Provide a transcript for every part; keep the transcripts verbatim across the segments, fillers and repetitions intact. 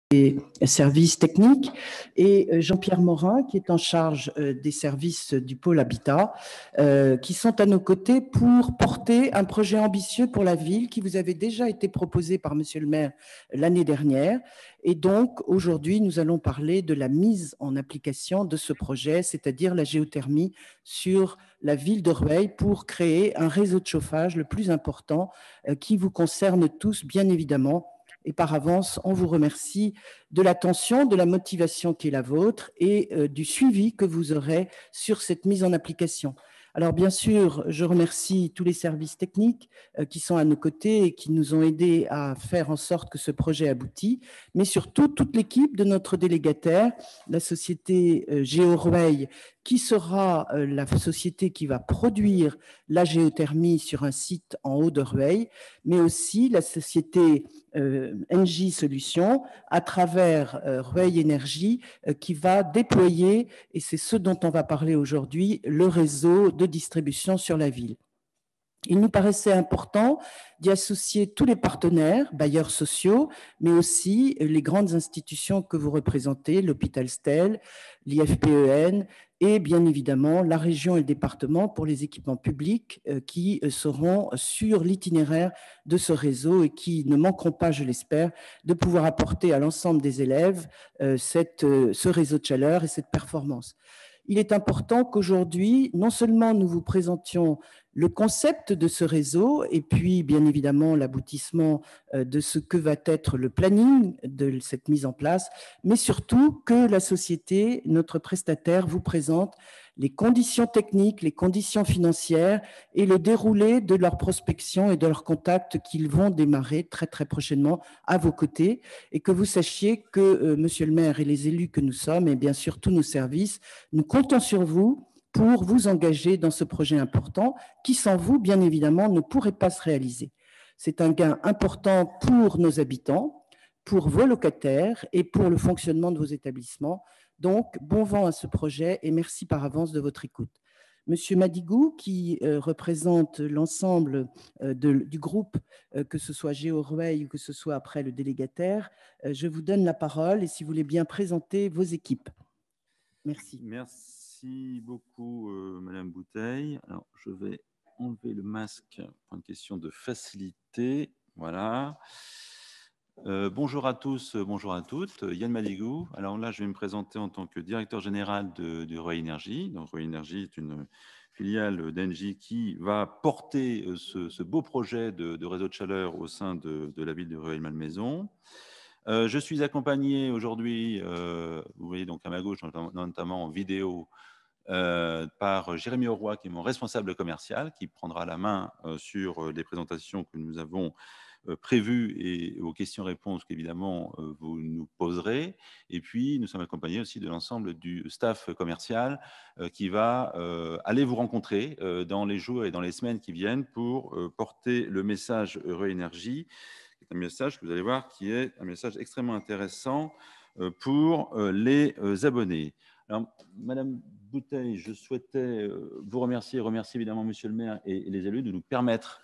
des services techniques, et Jean-Pierre Morin, qui est en charge des services du pôle Habitat, euh, qui sont à nos côtés pour porter un projet ambitieux pour la ville qui vous avait déjà été proposé par Monsieur le maire l'année dernière. Et donc, aujourd'hui, nous allons parler de la mise en application de ce projet, c'est-à-dire la géothermie sur la ville de Rueil pour créer un réseau de chauffage le plus important euh, qui vous concerne tous, bien évidemment. Et par avance, on vous remercie de l'attention, de la motivation qui est la vôtre et euh, du suivi que vous aurez sur cette mise en application. Alors bien sûr, je remercie tous les services techniques euh, qui sont à nos côtés et qui nous ont aidés à faire en sorte que ce projet aboutisse, mais surtout toute l'équipe de notre délégataire, la société euh, GeoRueil, qui sera euh, la société qui va produire la géothermie sur un site en haut de Rueil, mais aussi la société euh, Engie Solutions à travers euh, Rueil Énergie euh, qui va déployer, et c'est ce dont on va parler aujourd'hui, le réseau de distribution sur la ville. Il nous paraissait important d'y associer tous les partenaires, bailleurs sociaux, mais aussi les grandes institutions que vous représentez, l'hôpital Stel, l'I F P E N et bien évidemment la région et le département pour les équipements publics qui seront sur l'itinéraire de ce réseau et qui ne manqueront pas, je l'espère, de pouvoir apporter à l'ensemble des élèves cette, ce réseau de chaleur et cette performance. Il est important qu'aujourd'hui, non seulement nous vous présentions le concept de ce réseau et puis bien évidemment l'aboutissement de ce que va être le planning de cette mise en place, mais surtout que la société, notre prestataire, vous présente les conditions techniques, les conditions financières et le déroulé de leur prospection et de leurs contacts qu'ils vont démarrer très très prochainement à vos côtés, et que vous sachiez que euh, Monsieur le maire et les élus que nous sommes, et bien sûr tous nos services, nous comptons sur vous pour vous engager dans ce projet important qui, sans vous, bien évidemment, ne pourrait pas se réaliser. C'est un gain important pour nos habitants, pour vos locataires et pour le fonctionnement de vos établissements. Donc, bon vent à ce projet et merci par avance de votre écoute. Monsieur Madigou, qui euh, représente l'ensemble euh, du groupe, euh, que ce soit GeoRueil ou que ce soit après le délégataire, euh, je vous donne la parole et si vous voulez bien présenter vos équipes. Merci. Merci beaucoup, euh, Madame Bouteille. Alors, je vais enlever le masque pour une question de facilité. Voilà. Euh, bonjour à tous, bonjour à toutes. Yann Madigou. Alors là, je vais me présenter en tant que directeur général de, de Rueil Énergie. Donc, Rueil Énergie est une filiale d'Engie qui va porter ce, ce beau projet de, de réseau de chaleur au sein de, de la ville de Rueil-Malmaison. Euh, je suis accompagné aujourd'hui, euh, vous voyez donc à ma gauche, notamment en vidéo, euh, par Jérémy Auroy, qui est mon responsable commercial, qui prendra la main euh, sur les présentations que nous avons euh, prévues et aux questions-réponses qu'évidemment euh, vous nous poserez. Et puis, nous sommes accompagnés aussi de l'ensemble du staff commercial euh, qui va euh, aller vous rencontrer euh, dans les jours et dans les semaines qui viennent pour euh, porter le message Rueil Énergie, qui est un message que vous allez voir qui est un message extrêmement intéressant euh, pour euh, les euh, abonnés. Alors, Madame Bouteille, je souhaitais vous remercier, remercier évidemment Monsieur le maire et les élus de nous permettre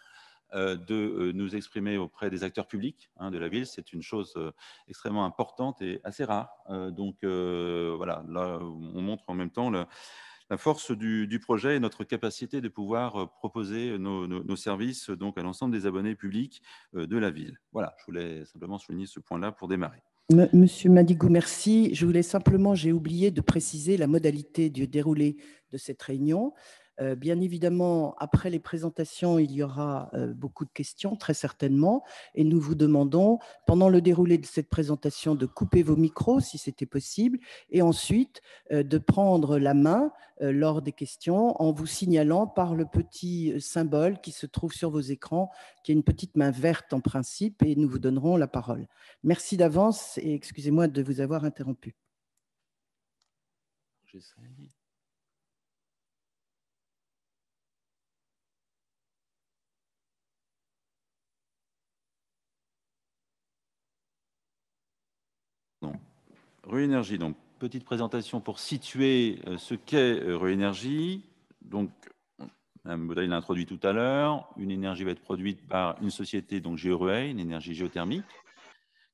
de nous exprimer auprès des acteurs publics hein, de la ville. C'est une chose extrêmement importante et assez rare. Donc euh, voilà, là, on montre en même temps le, la force du, du projet et notre capacité de pouvoir proposer nos, nos, nos services donc, à l'ensemble des abonnés publics de la ville. Voilà, je voulais simplement souligner ce point-là pour démarrer. Monsieur Madigou, merci. Je voulais simplement, j'ai oublié de préciser la modalité du déroulé de cette réunion. Euh, bien évidemment, après les présentations, il y aura euh, beaucoup de questions, très certainement, et nous vous demandons, pendant le déroulé de cette présentation, de couper vos micros, si c'était possible, et ensuite euh, de prendre la main euh, lors des questions en vous signalant par le petit symbole qui se trouve sur vos écrans, qui est une petite main verte en principe, et nous vous donnerons la parole. Merci d'avance et excusez-moi de vous avoir interrompu. J'essaye. Rueil Énergie, donc petite présentation pour situer ce qu'est Rueil Énergie. Donc, Mme Bouteille l'a introduit tout à l'heure. Une énergie va être produite par une société, donc GeoRueil, une énergie géothermique,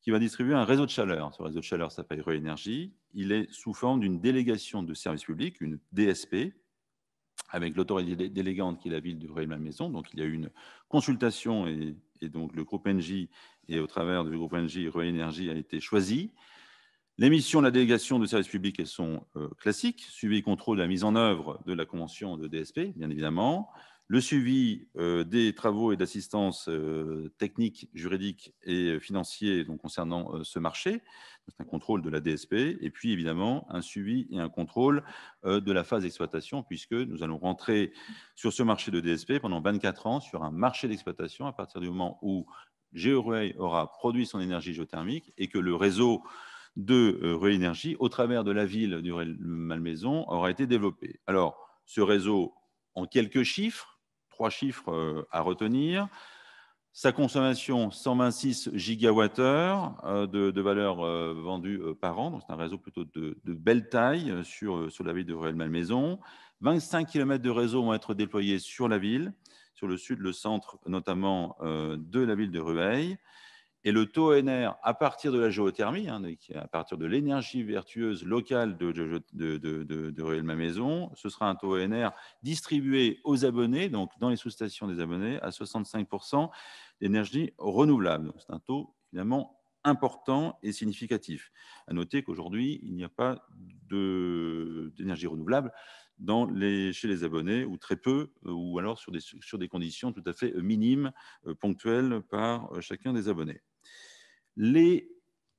qui va distribuer un réseau de chaleur. Ce réseau de chaleur s'appelle Rue Énergie. Il est sous forme d'une délégation de service public, une D S P, avec l'autorité délégante qui est la ville de Rueil-Malmaison. Donc, il y a eu une consultation et, et donc le groupe Engie, et au travers du groupe Engie, Rue Énergie a été choisi. Les missions de la délégation de service public, elles sont euh, classiques. Suivi et contrôle de la mise en œuvre de la convention de D S P, bien évidemment. Le suivi euh, des travaux et d'assistance euh, technique, juridique et financier donc, concernant euh, ce marché. C'est un contrôle de la D S P. Et puis, évidemment, un suivi et un contrôle euh, de la phase d'exploitation, puisque nous allons rentrer sur ce marché de D S P pendant vingt-quatre ans, sur un marché d'exploitation, à partir du moment où GeoRueil aura produit son énergie géothermique et que le réseau de euh, Rue Énergie, au travers de la ville du Malmaison, aura été développé. Alors, ce réseau, en quelques chiffres, trois chiffres euh, à retenir, sa consommation, cent vingt-six gigawattheures euh, de, de valeur euh, vendue euh, par an, donc c'est un réseau plutôt de, de belle taille euh, sur, sur la ville de Rueil-Malmaison. vingt-cinq kilomètres de réseau vont être déployés sur la ville, sur le sud, le centre notamment euh, de la ville de Rueil. Et le taux N R, à partir de la géothermie, hein, à partir de l'énergie vertueuse locale de, de, de, de, de Rueil-Malmaison, ce sera un taux N R distribué aux abonnés, donc dans les sous-stations des abonnés, à soixante-cinq pour cent d'énergie renouvelable. C'est un taux évidemment important et significatif. À noter qu'aujourd'hui, il n'y a pas d'énergie renouvelable dans les, chez les abonnés, ou très peu, ou alors sur des, sur des conditions tout à fait minimes, ponctuelles par chacun des abonnés. Les,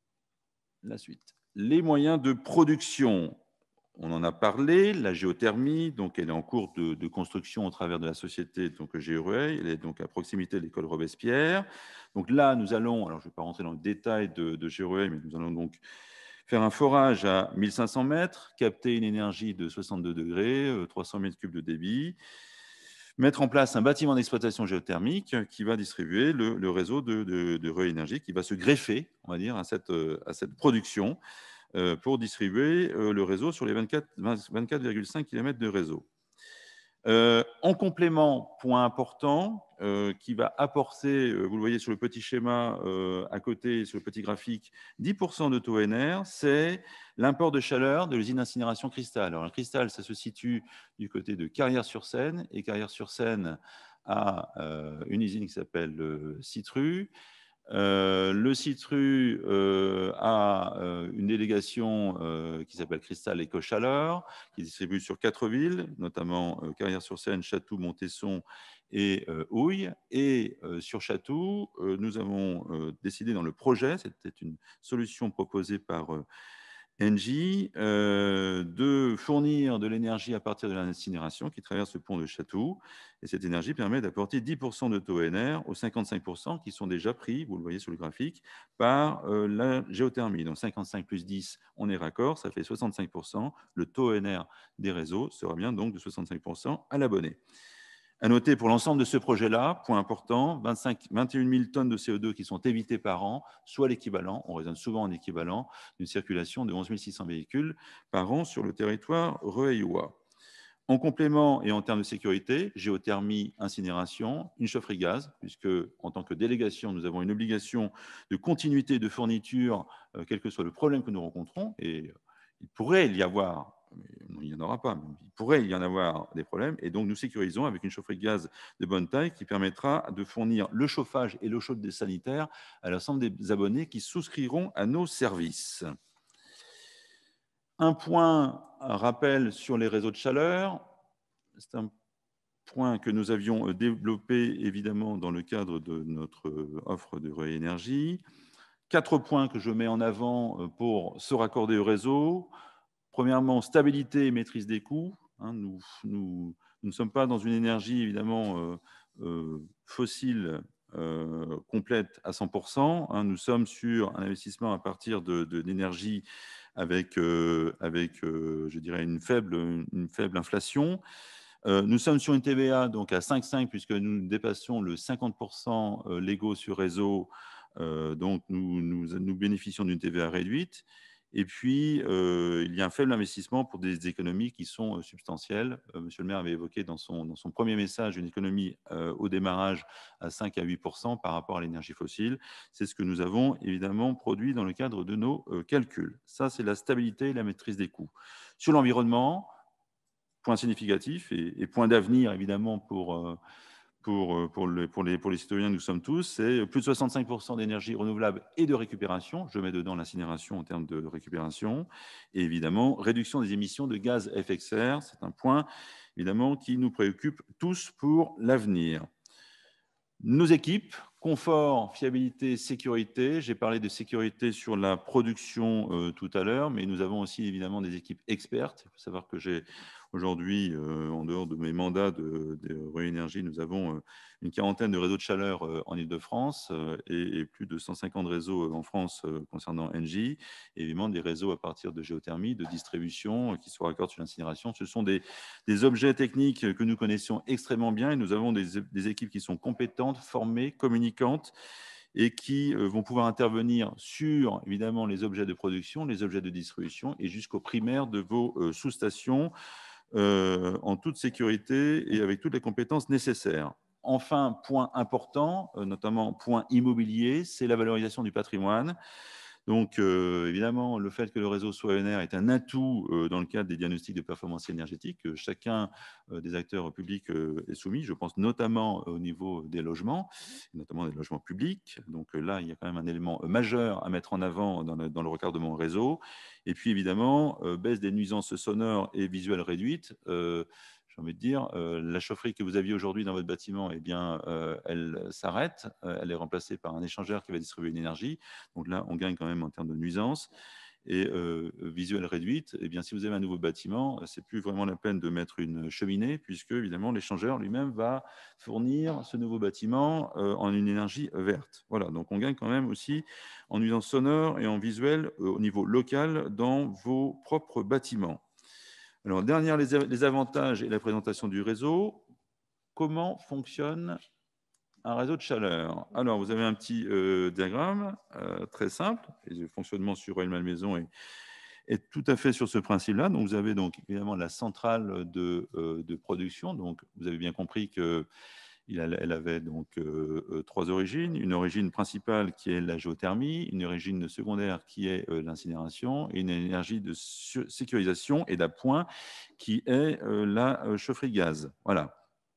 la suite. Les moyens de production, on en a parlé, la géothermie, donc elle est en cours de, de construction au travers de la société donc GeoRueil, elle est donc à proximité de l'école Robespierre. Donc là, nous allons, alors je ne vais pas rentrer dans le détail de, de GeoRueil, mais nous allons donc faire un forage à mille cinq cents mètres, capter une énergie de soixante-deux degrés, trois cents mètres cubes de débit, mettre en place un bâtiment d'exploitation géothermique qui va distribuer le, le réseau de, de, de Rue Énergie, qui va se greffer, on va dire, à cette, à cette production euh, pour distribuer euh, le réseau sur les vingt-quatre virgule cinq kilomètres de réseau. Euh, en complément, point important, euh, qui va apporter, euh, vous le voyez sur le petit schéma euh, à côté, sur le petit graphique, dix pour cent de taux N R, c'est l'import de chaleur de l'usine d'incinération Cristal. Alors, le Cristal, ça se situe du côté de Carrières-sur-Seine, et Carrières-sur-Seine a euh, une usine qui s'appelle euh, Citru. Euh, le Citru euh, a euh, une délégation euh, qui s'appelle Cristal Éco-Chaleur, qui distribue sur quatre villes, notamment euh, Carrières-sur-Seine, Chatou, Montesson et euh, Houille. Et euh, sur Chatou, euh, nous avons euh, décidé dans le projet, c'était une solution proposée par euh, Engie, euh, de fournir de l'énergie à partir de l'incinération qui traverse le pont de Chatou. Et cette énergie permet d'apporter dix pour cent de taux N R aux cinquante-cinq pour cent qui sont déjà pris, vous le voyez sur le graphique, par euh, la géothermie. Donc cinquante-cinq plus dix, on est raccord, ça fait soixante-cinq pour cent. Le taux N R des réseaux sera bien donc de soixante-cinq pour cent à l'abonné. À noter pour l'ensemble de ce projet-là, point important, vingt-cinq, vingt et une mille tonnes de C O deux qui sont évitées par an, soit l'équivalent, on raisonne souvent en équivalent, d'une circulation de onze mille six cents véhicules par an sur le territoire rueillois. En complément et en termes de sécurité, géothermie, incinération, une chaufferie gaz, puisque en tant que délégation, nous avons une obligation de continuité de fourniture, euh, quel que soit le problème que nous rencontrons, et il pourrait y avoir il n'y en aura pas, mais il pourrait y en avoir des problèmes. Et donc, nous sécurisons avec une chaufferie gaz de bonne taille qui permettra de fournir le chauffage et l'eau chaude des sanitaires à l'ensemble des abonnés qui souscriront à nos services. Un point, un rappel sur les réseaux de chaleur. C'est un point que nous avions développé évidemment dans le cadre de notre offre de Rue Énergie. Quatre points que je mets en avant pour se raccorder au réseau. Premièrement, stabilité et maîtrise des coûts. Hein, nous, nous, nous ne sommes pas dans une énergie évidemment euh, euh, fossile euh, complète à cent pour cent. Hein, nous sommes sur un investissement à partir de, de, d'énergie avec, euh, avec euh, je dirais, une faible, une faible inflation. Euh, nous sommes sur une T V A donc à cinq virgule cinq puisque nous dépassons le cinquante pour cent légaux sur réseau. Euh, donc, nous, nous, nous bénéficions d'une T V A réduite. Et puis, euh, il y a un faible investissement pour des économies qui sont euh, substantielles. Euh, Monsieur le maire avait évoqué dans son, dans son premier message une économie euh, au démarrage à cinq à huit pour cent par rapport à l'énergie fossile. C'est ce que nous avons évidemment produit dans le cadre de nos euh, calculs. Ça, c'est la stabilité et la maîtrise des coûts. Sur l'environnement, point significatif et, et point d'avenir évidemment pour... Euh, pour, pour, le, pour, les, pour les citoyens, nous sommes tous, c'est plus de soixante-cinq pour cent d'énergie renouvelable et de récupération. Je mets dedans l'incinération en termes de récupération. Et évidemment, réduction des émissions de gaz à effet de serre. C'est un point, évidemment, qui nous préoccupe tous pour l'avenir. Nos équipes, confort, fiabilité, sécurité. J'ai parlé de sécurité sur la production euh, tout à l'heure, mais nous avons aussi évidemment des équipes expertes. Il faut savoir que j'ai aujourd'hui, euh, en dehors de mes mandats de, de Réénergie, nous avons euh, une quarantaine de réseaux de chaleur euh, en Île-de-France euh, et, et plus de cent cinquante réseaux en France euh, concernant Engie. Et évidemment, des réseaux à partir de géothermie, de distribution euh, qui se raccordent sur l'incinération. Ce sont des, des objets techniques que nous connaissons extrêmement bien et nous avons des, des équipes qui sont compétentes, formées, communicantes et qui vont pouvoir intervenir sur, évidemment, les objets de production, les objets de distribution et jusqu'au primaire de vos sous-stations euh, en toute sécurité et avec toutes les compétences nécessaires. Enfin, point important, notamment point immobilier, c'est la valorisation du patrimoine. Donc, euh, évidemment, le fait que le réseau soit E N R est un atout euh, dans le cadre des diagnostics de performance énergétique. Euh, chacun euh, des acteurs publics euh, est soumis. Je pense notamment au niveau des logements, notamment des logements publics. Donc euh, là, il y a quand même un élément euh, majeur à mettre en avant dans le, dans le recadrement réseau. Et puis, évidemment, euh, baisse des nuisances sonores et visuelles réduites. Euh, j'ai envie de dire, euh, la chaufferie que vous aviez aujourd'hui dans votre bâtiment, eh bien, euh, elle s'arrête. Euh, elle est remplacée par un échangeur qui va distribuer une énergie. Donc là, on gagne quand même en termes de nuisance. Et euh, visuelle réduite, eh bien, si vous avez un nouveau bâtiment, c'est plus vraiment la peine de mettre une cheminée, puisque évidemment l'échangeur lui-même va fournir ce nouveau bâtiment euh, en une énergie verte. Voilà, donc on gagne quand même aussi en nuisance sonore et en visuel euh, au niveau local dans vos propres bâtiments. Alors, dernière, les, les avantages et la présentation du réseau. Comment fonctionne un réseau de chaleur? Alors, vous avez un petit euh, diagramme euh, très simple, et le fonctionnement sur Royal Malmaison est, est tout à fait sur ce principe-là. Donc, vous avez donc évidemment la centrale de, euh, de production. Donc, vous avez bien compris que il a, elle avait donc euh, euh, trois origines. Une origine principale qui est la géothermie, une origine secondaire qui est euh, l'incinération et une énergie de sécurisation et d'appoint qui est euh, la euh, chaufferie gaz. Voilà.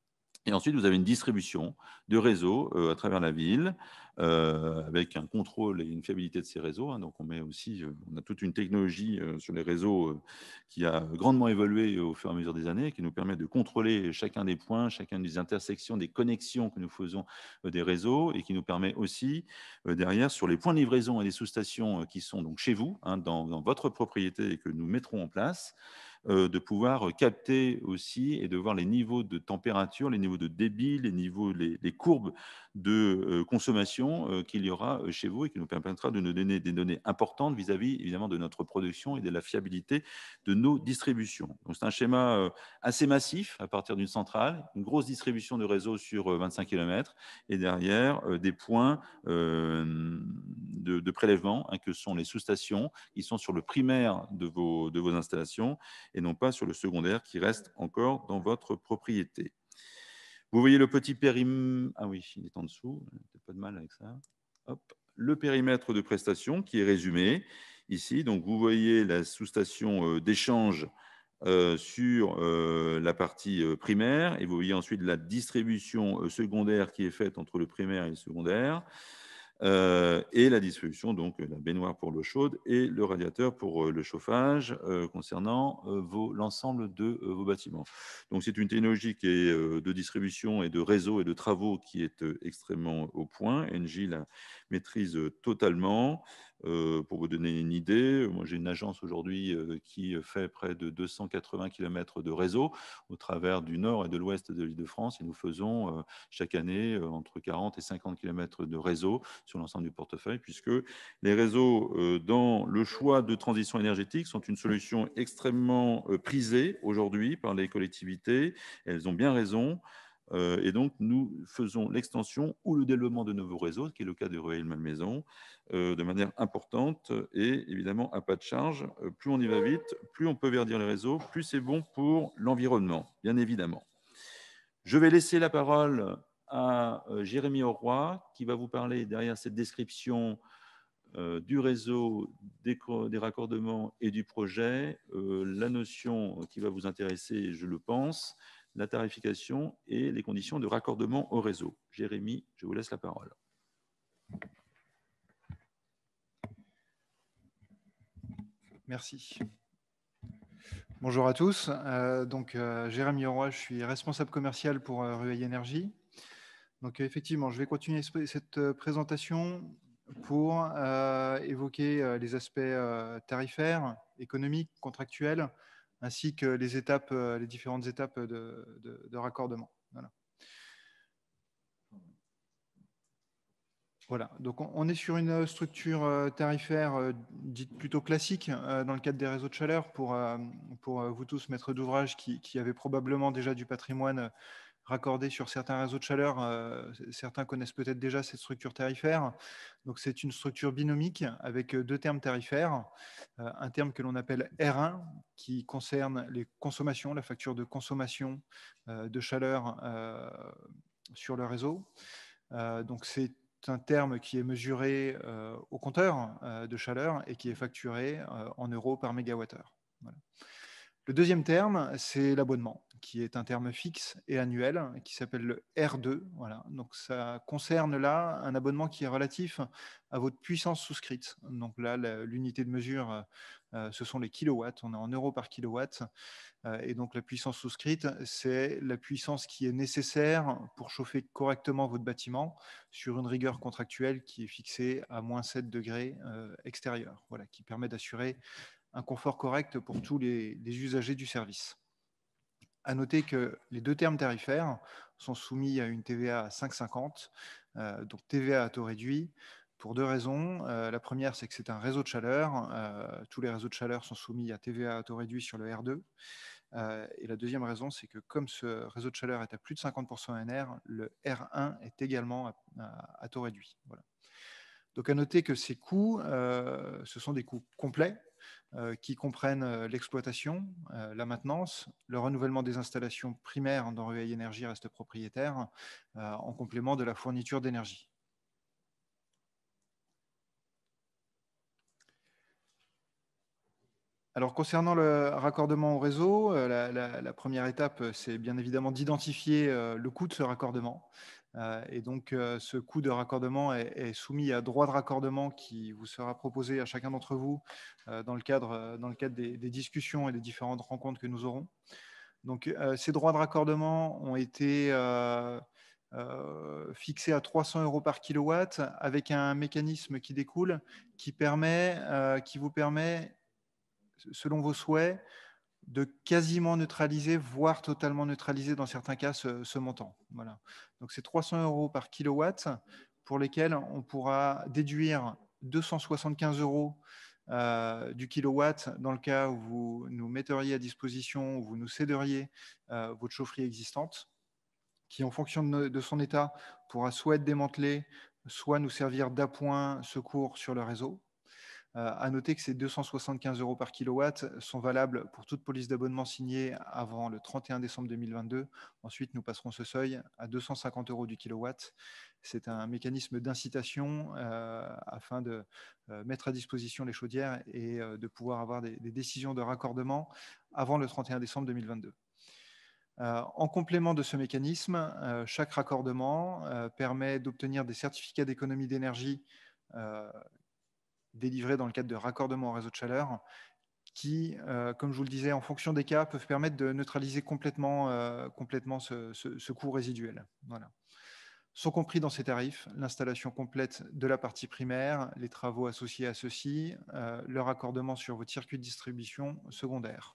Et ensuite, vous avez une distribution de réseaux euh, à travers la ville, euh, avec un contrôle et une fiabilité de ces réseaux. Hein. Donc, on met aussi, euh, on a toute une technologie euh, sur les réseaux euh, qui a grandement évolué au fur et à mesure des années, qui nous permet de contrôler chacun des points, chacun des intersections, des connexions que nous faisons euh, des réseaux, et qui nous permet aussi, euh, derrière, sur les points de livraison et les sous-stations euh, qui sont donc chez vous, hein, dans, dans votre propriété et que nous mettrons en place, Euh, de pouvoir capter aussi et de voir les niveaux de température, les niveaux de débit, les niveaux, les, les courbes de euh, consommation euh, qu'il y aura euh, chez vous et qui nous permettra de nous donner des données importantes vis-à-vis évidemment de notre production et de la fiabilité de nos distributions. Donc c'est un schéma euh, assez massif à partir d'une centrale, une grosse distribution de réseau sur euh, vingt-cinq kilomètres et derrière euh, des points euh, de, de prélèvement hein, que sont les sous-stations qui sont sur le primaire de vos, de vos installations et non pas sur le secondaire qui reste encore dans votre propriété. Vous voyez le petit périmètre, ah oui, il est en dessous, pas de mal avec ça. Hop. Le périmètre de prestation qui est résumé ici. Donc vous voyez la sous-station d'échange euh, sur euh, la partie euh, primaire et vous voyez ensuite la distribution euh, secondaire qui est faite entre le primaire et le secondaire. Euh, et la distribution, donc la baignoire pour l'eau chaude et le radiateur pour euh, le chauffage euh, concernant euh, l'ensemble de euh, vos bâtiments. Donc c'est une technologie qui est euh, de distribution et de réseau et de travaux qui est euh, extrêmement au point. Engie la maîtrise euh, totalement. Euh, pour vous donner une idée, moi j'ai une agence aujourd'hui euh, qui fait près de deux cent quatre-vingts kilomètres de réseau au travers du nord et de l'ouest de l'Île-de-France et nous faisons euh, chaque année euh, entre quarante et cinquante kilomètres de réseau sur l'ensemble du portefeuille, puisque les réseaux, euh, dans le choix de transition énergétique, sont une solution extrêmement euh, prisée aujourd'hui par les collectivités. Elles ont bien raison. Euh, et donc, nous faisons l'extension ou le développement de nouveaux réseaux, qui est le cas de Rueil-Malmaison, euh, de manière importante et évidemment à pas de charge. Euh, plus on y va vite, plus on peut verdir les réseaux, plus c'est bon pour l'environnement, bien évidemment. Je vais laisser la parole à euh, Jérémy Auroy, qui va vous parler derrière cette description euh, du réseau, des, des raccordements et du projet, euh, la notion qui va vous intéresser, je le pense, la tarification et les conditions de raccordement au réseau. Jérémy, je vous laisse la parole. Merci. Bonjour à tous. Euh, donc, euh, Jérémy Auroy, je suis responsable commercial pour euh, Rueil Énergie. Donc, euh, effectivement, je vais continuer cette euh, présentation pour euh, évoquer euh, les aspects euh, tarifaires, économiques, contractuels, ainsi que les étapes, euh, les différentes étapes de, de, de raccordement. Voilà. Voilà, donc on est sur une structure tarifaire dite plutôt classique dans le cadre des réseaux de chaleur pour, pour vous tous maîtres d'ouvrage qui, qui avaient probablement déjà du patrimoine raccordé sur certains réseaux de chaleur. Certains connaissent peut-être déjà cette structure tarifaire. Donc c'est une structure binomique avec deux termes tarifaires. Un terme que l'on appelle R un qui concerne les consommations, la facture de consommation de chaleur sur le réseau. Donc c'est un terme qui est mesuré euh, au compteur euh, de chaleur et qui est facturé euh, en euros par mégawattheure. Voilà. Le deuxième terme, c'est l'abonnement, qui est un terme fixe et annuel, qui s'appelle le R deux. Voilà. Donc ça concerne là un abonnement qui est relatif à votre puissance souscrite. Donc là, l'unité de mesure, euh, ce sont les kilowatts. On est en euros par kilowatt. Et donc, la puissance souscrite, c'est la puissance qui est nécessaire pour chauffer correctement votre bâtiment sur une rigueur contractuelle qui est fixée à moins sept degrés euh, extérieur, voilà, qui permet d'assurer un confort correct pour tous les, les usagers du service. À noter que les deux termes tarifaires sont soumis à une T V A à cinq virgule cinquante, euh, donc T V A à taux réduit, pour deux raisons. Euh, la première, c'est que c'est un réseau de chaleur. Euh, tous les réseaux de chaleur sont soumis à T V A à taux réduit sur le R deux. Euh, et la deuxième raison, c'est que comme ce réseau de chaleur est à plus de cinquante pour cent N R, le R un est également à, à, à taux réduit. Voilà. Donc à noter que ces coûts, euh, ce sont des coûts complets euh, qui comprennent euh, l'exploitation, euh, la maintenance, le renouvellement des installations primaires dont Rueil Énergie reste propriétaire, euh, en complément de la fourniture d'énergie. Alors, concernant le raccordement au réseau, euh, la, la, la première étape, c'est bien évidemment d'identifier euh, le coût de ce raccordement. Euh, et donc, euh, ce coût de raccordement est, est soumis à droit de raccordement qui vous sera proposé à chacun d'entre vous euh, dans le cadre, dans le cadre des, des discussions et des différentes rencontres que nous aurons. Donc, euh, ces droits de raccordement ont été euh, euh, fixés à trois cents euros par kilowatt avec un mécanisme qui découle qui, permet, euh, qui vous permet, selon vos souhaits, de quasiment neutraliser, voire totalement neutraliser dans certains cas ce, ce montant. Voilà. Donc c'est trois cents euros par kilowatt pour lesquels on pourra déduire deux cent soixante-quinze euros euh, du kilowatt dans le cas où vous nous metteriez à disposition, où vous nous céderiez euh, votre chaufferie existante, qui en fonction de, de son état pourra soit être démantelée, soit nous servir d'appoint secours sur le réseau. Euh, à noter que ces deux cent soixante-quinze euros par kilowatt sont valables pour toute police d'abonnement signée avant le trente et un décembre deux mille vingt-deux. Ensuite, nous passerons ce seuil à deux cent cinquante euros du kilowatt. C'est un mécanisme d'incitation euh, afin de euh, mettre à disposition les chaudières et euh, de pouvoir avoir des, des décisions de raccordement avant le trente et un décembre deux mille vingt-deux. Euh, en complément de ce mécanisme, euh, chaque raccordement euh, permet d'obtenir des certificats d'économie d'énergie euh, délivrés dans le cadre de raccordement au réseau de chaleur qui, euh, comme je vous le disais, en fonction des cas, peuvent permettre de neutraliser complètement, euh, complètement ce, ce, ce coût résiduel. Voilà. Sont compris dans ces tarifs l'installation complète de la partie primaire, les travaux associés à ceux-ci, euh, le raccordement sur votre circuit de distribution secondaire.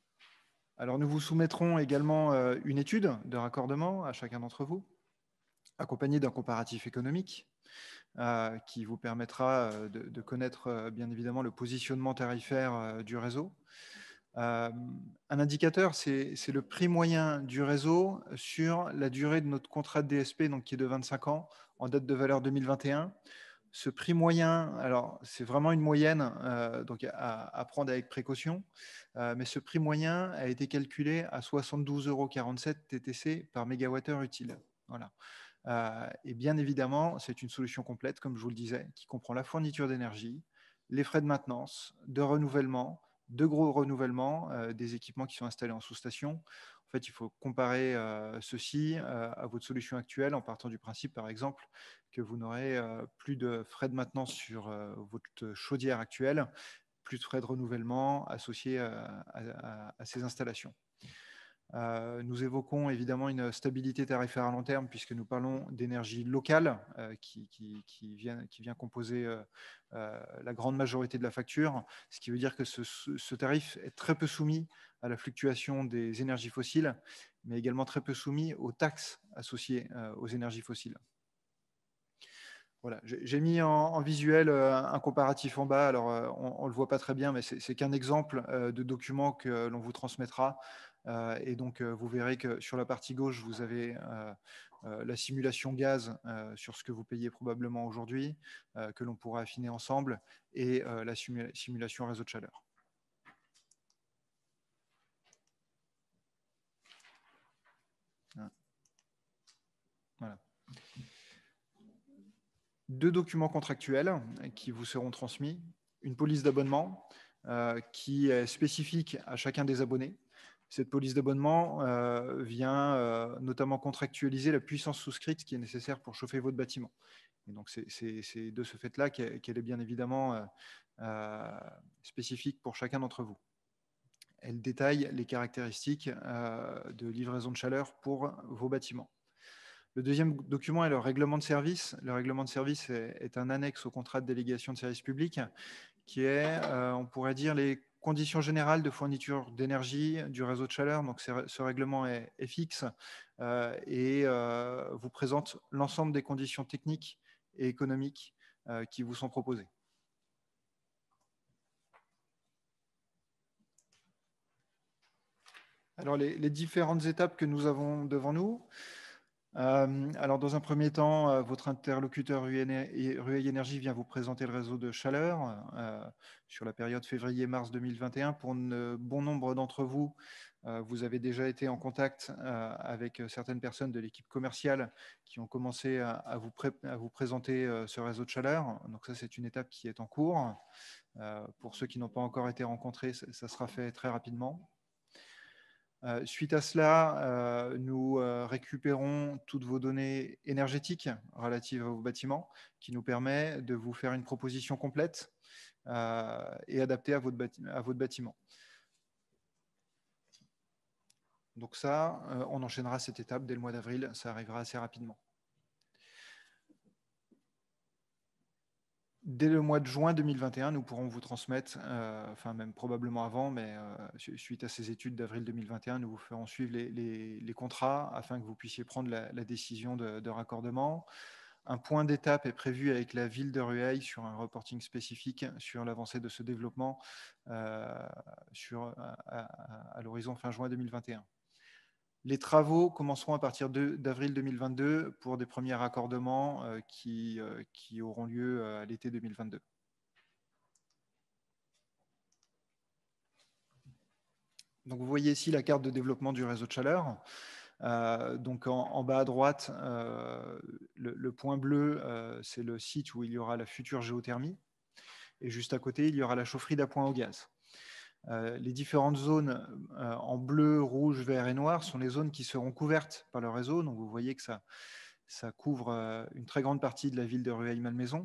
Alors, nous vous soumettrons également euh, une étude de raccordement à chacun d'entre vous. accompagné d'un comparatif économique euh, qui vous permettra de, de connaître euh, bien évidemment le positionnement tarifaire euh, du réseau. Euh, un indicateur, c'est le prix moyen du réseau sur la durée de notre contrat de D S P, donc qui est de vingt-cinq ans, en date de valeur deux mille vingt et un. Ce prix moyen, alors c'est vraiment une moyenne, euh, donc à, à prendre avec précaution, euh, mais ce prix moyen a été calculé à soixante-douze euros quarante-sept T T C par mégawattheure utile. Voilà. Euh, et bien évidemment, c'est une solution complète, comme je vous le disais, qui comprend la fourniture d'énergie, les frais de maintenance, de renouvellement, de gros renouvellement euh, des équipements qui sont installés en sous-station. En fait, il faut comparer euh, ceci euh, à votre solution actuelle en partant du principe, par exemple, que vous n'aurez euh, plus de frais de maintenance sur euh, votre chaudière actuelle, plus de frais de renouvellement associés à, à, à ces installations. Euh, nous évoquons évidemment une stabilité tarifaire à long terme puisque nous parlons d'énergie locale euh, qui, qui, qui, vient, qui vient composer euh, euh, la grande majorité de la facture, ce qui veut dire que ce, ce tarif est très peu soumis à la fluctuation des énergies fossiles, mais également très peu soumis aux taxes associées euh, aux énergies fossiles. Voilà, j'ai mis en, en visuel euh, un comparatif en bas. Alors, euh, on ne le voit pas très bien, mais c'est qu'un exemple euh, de document que l'on vous transmettra. Euh, et donc, euh, vous verrez que sur la partie gauche, vous avez euh, euh, la simulation gaz euh, sur ce que vous payez probablement aujourd'hui, euh, que l'on pourra affiner ensemble, et euh, la simula simulation réseau de chaleur. Voilà. Deux documents contractuels qui vous seront transmis, une police d'abonnement euh, qui est spécifique à chacun des abonnés. Cette police d'abonnement euh, vient euh, notamment contractualiser la puissance souscrite qui est nécessaire pour chauffer votre bâtiment. Et donc c'est de ce fait-là qu'elle qu'elle est bien évidemment euh, euh, spécifique pour chacun d'entre vous. Elle détaille les caractéristiques euh, de livraison de chaleur pour vos bâtiments. Le deuxième document est le règlement de service. Le règlement de service est, est un annexe au contrat de délégation de service public qui est, euh, on pourrait dire, les conditions générales de fourniture d'énergie du réseau de chaleur. Donc, ce règlement est, est fixe euh, et euh, vous présente l'ensemble des conditions techniques et économiques euh, qui vous sont proposées. Alors, les, les différentes étapes que nous avons devant nous. Euh, alors, dans un premier temps, euh, votre interlocuteur Rueil Énergie vient vous présenter le réseau de chaleur euh, sur la période février-mars deux mille vingt et un. Pour un bon nombre d'entre vous, euh, vous avez déjà été en contact euh, avec certaines personnes de l'équipe commerciale qui ont commencé à, à, vous, pré à vous présenter euh, ce réseau de chaleur. Donc ça, c'est une étape qui est en cours. Euh, pour ceux qui n'ont pas encore été rencontrés, ça, ça sera fait très rapidement. Euh, suite à cela, euh, nous euh, récupérons toutes vos données énergétiques relatives à vos bâtiments, qui nous permet de vous faire une proposition complète euh, et adaptée à votre, à votre bâtiment. Donc ça, euh, on enchaînera cette étape dès le mois d'avril, ça arrivera assez rapidement. Dès le mois de juin deux mille vingt et un, nous pourrons vous transmettre, euh, enfin même probablement avant, mais euh, suite à ces études d'avril deux mille vingt et un, nous vous ferons suivre les, les, les contrats afin que vous puissiez prendre la, la décision de, de raccordement. Un point d'étape est prévu avec la ville de Rueil sur un reporting spécifique sur l'avancée de ce développement euh, sur, à, à, à l'horizon fin juin deux mille vingt et un. Les travaux commenceront à partir d'avril deux mille vingt-deux pour des premiers raccordements euh, qui, euh, qui auront lieu à l'été deux mille vingt-deux. Donc vous voyez ici la carte de développement du réseau de chaleur. Euh, donc en, en bas à droite, euh, le, le point bleu, euh, c'est le site où il y aura la future géothermie. Et juste à côté, il y aura la chaufferie d'appoint au gaz. Euh, les différentes zones euh, en bleu, rouge, vert et noir sont les zones qui seront couvertes par le réseau. Donc vous voyez que ça, ça couvre euh, une très grande partie de la ville de Rueil-Malmaison.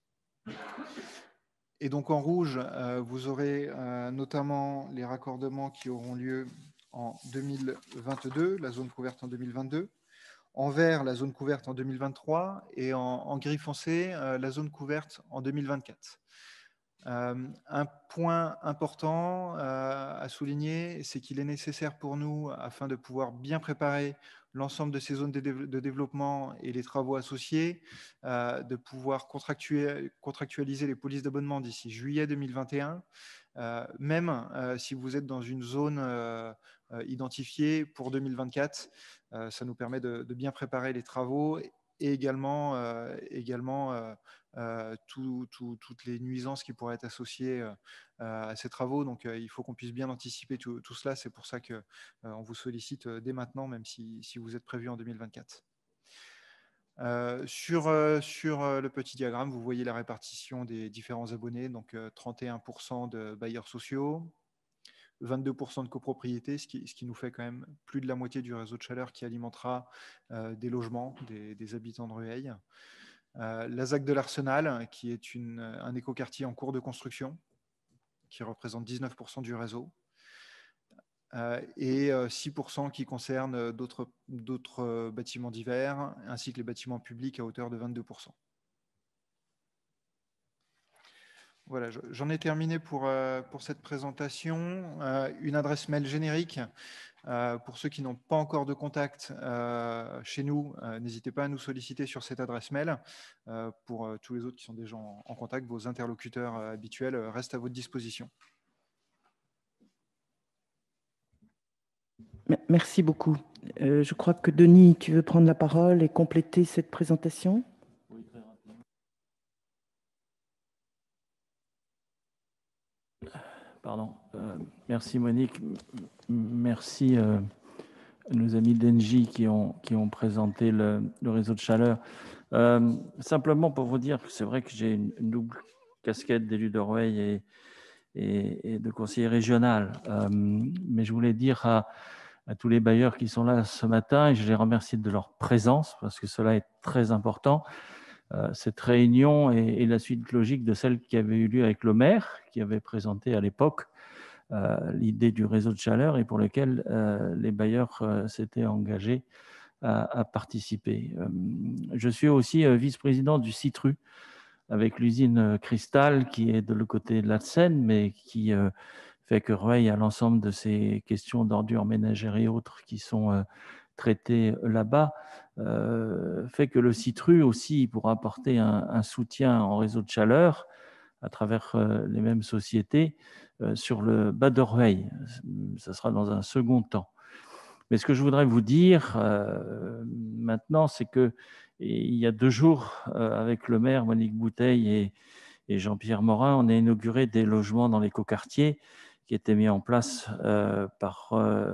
Et donc en rouge, euh, vous aurez euh, notamment les raccordements qui auront lieu en deux mille vingt-deux, la zone couverte en deux mille vingt-deux. En vert, la zone couverte en deux mille vingt-trois. Et en, en gris foncé, euh, la zone couverte en deux mille vingt-quatre. Euh, un point important euh, à souligner, c'est qu'il est nécessaire pour nous, afin de pouvoir bien préparer l'ensemble de ces zones de, dé de développement et les travaux associés, euh, de pouvoir contractualiser, contractualiser les polices d'abonnement d'ici juillet deux mille vingt et un, euh, même euh, si vous êtes dans une zone euh, euh, identifiée pour deux mille vingt-quatre. Euh, ça nous permet de, de bien préparer les travaux et également, euh, également euh, euh, tout, tout, toutes les nuisances qui pourraient être associées euh, à ces travaux. Donc, euh, il faut qu'on puisse bien anticiper tout, tout cela. C'est pour ça qu'on euh, vous sollicite dès maintenant, même si, si vous êtes prévu en deux mille vingt-quatre. Euh, sur, euh, sur euh, le petit diagramme, vous voyez la répartition des différents abonnés. Donc, euh, trente et un pour cent de bailleurs sociaux, vingt-deux pour cent de copropriété, ce qui, ce qui nous fait quand même plus de la moitié du réseau de chaleur qui alimentera euh, des logements, des, des habitants de Rueil. Euh, la ZAC de l'Arsenal, qui est une, un écoquartier en cours de construction, qui représente dix-neuf pour cent du réseau, euh, et six pour cent qui concerne d'autres d'autres bâtiments divers, ainsi que les bâtiments publics à hauteur de vingt-deux pour cent. Voilà, j'en ai terminé pour, euh, pour cette présentation. Euh, une adresse mail générique. Euh, pour ceux qui n'ont pas encore de contact euh, chez nous, euh, n'hésitez pas à nous solliciter sur cette adresse mail. Euh, pour euh, tous les autres qui sont déjà en, en contact, vos interlocuteurs euh, habituels euh, restent à votre disposition. Merci beaucoup. Euh, je crois que Denis, tu veux prendre la parole et compléter cette présentation? Oui, très rapidement. Pardon. Euh, merci Monique. Merci euh, à nos amis d'Engie qui ont, qui ont présenté le, le réseau de chaleur. Euh, simplement pour vous dire que c'est vrai que j'ai une, une double casquette d'élu de Rueil et, et, et de conseiller régional. Euh, mais je voulais dire à, à tous les bailleurs qui sont là ce matin, et je les remercie de leur présence parce que cela est très important. Euh, cette réunion est, est la suite logique de celle qui avait eu lieu avec le maire, qui avait présenté à l'époque euh, l'idée du réseau de chaleur et pour lequel euh, les bailleurs euh, s'étaient engagés à, à participer. Euh, je suis aussi euh, vice-président du CITRU avec l'usine Cristal qui est de l'autre côté de la Seine, mais qui euh, fait que Rueil a l'ensemble de ces questions d'ordures ménagères et autres qui sont euh, traitées là-bas, euh, fait que le CITRU aussi pourra apporter un, un soutien en réseau de chaleur à travers euh, les mêmes sociétés euh, sur le bas de Rueil. Ça sera dans un second temps. Mais ce que je voudrais vous dire euh, maintenant, c'est que il y a deux jours, euh, avec le maire Monique Bouteille et, et Jean-Pierre Morin, on a inauguré des logements dans l'écoquartier qui étaient mis en place euh, par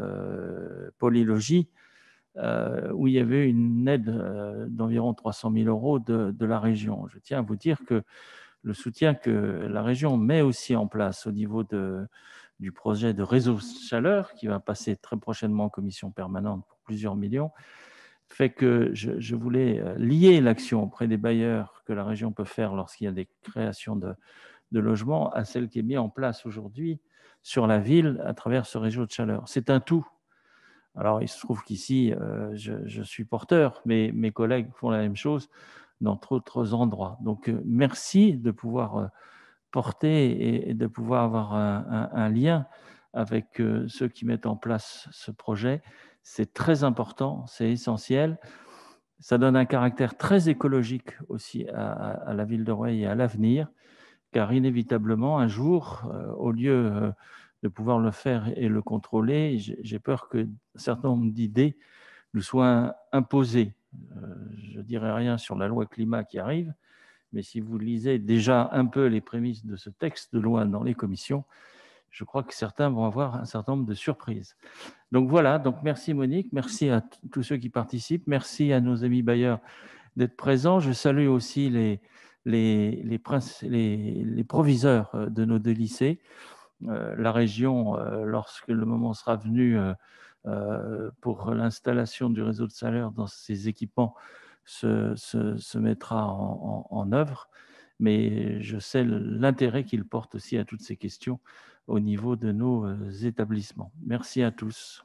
euh, Polylogie, euh, où il y avait une aide euh, d'environ trois cent mille euros de, de la région. Je tiens à vous dire que le soutien que la région met aussi en place au niveau de, du projet de réseau chaleur, qui va passer très prochainement en commission permanente pour plusieurs millions, fait que je, je voulais lier l'action auprès des bailleurs que la région peut faire lorsqu'il y a des créations de, de logements à celle qui est mise en place aujourd'hui sur la ville à travers ce réseau de chaleur. C'est un tout. Alors, il se trouve qu'ici, euh, je, je suis porteur, mais mes collègues font la même chose dans d'autres endroits. Donc, euh, merci de pouvoir euh, porter et, et de pouvoir avoir un, un, un lien avec euh, ceux qui mettent en place ce projet. C'est très important, c'est essentiel. Ça donne un caractère très écologique aussi à, à, à la ville de Rueil et à l'avenir, car inévitablement, un jour, euh, au lieu euh, de pouvoir le faire et le contrôler, j'ai peur qu'un certain nombre d'idées nous soient imposées. Euh, je ne dirai rien sur la loi climat qui arrive, mais si vous lisez déjà un peu les prémices de ce texte de loi dans les commissions, je crois que certains vont avoir un certain nombre de surprises. Donc voilà, donc merci Monique, merci à tous ceux qui participent, merci à nos amis bailleurs d'être présents. Je salue aussi les, les, les, les, les proviseurs de nos deux lycées. Euh, la région, euh, lorsque le moment sera venu euh, euh, pour l'installation du réseau de chaleur dans ces équipements, se, se, se mettra en, en, en œuvre. Mais je sais l'intérêt qu'il porte aussi à toutes ces questions au niveau de nos euh, établissements. Merci à tous.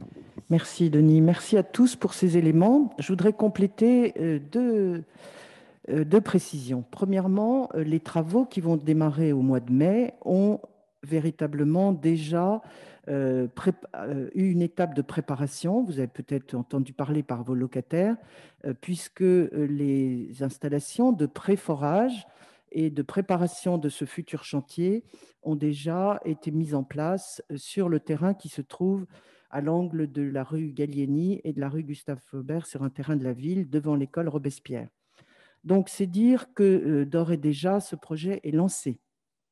Merci Denis, merci à tous pour ces éléments. Je voudrais compléter euh, deux, Euh, deux précisions. Premièrement, euh, les travaux qui vont démarrer au mois de mai ont véritablement déjà euh, euh, eu une étape de préparation. Vous avez peut-être entendu parler par vos locataires, euh, puisque les installations de pré-forage et de préparation de ce futur chantier ont déjà été mises en place sur le terrain qui se trouve à l'angle de la rue Gallieni et de la rue Gustave Flaubert, sur un terrain de la ville, devant l'école Robespierre. Donc, c'est dire que euh, d'ores et déjà, ce projet est lancé.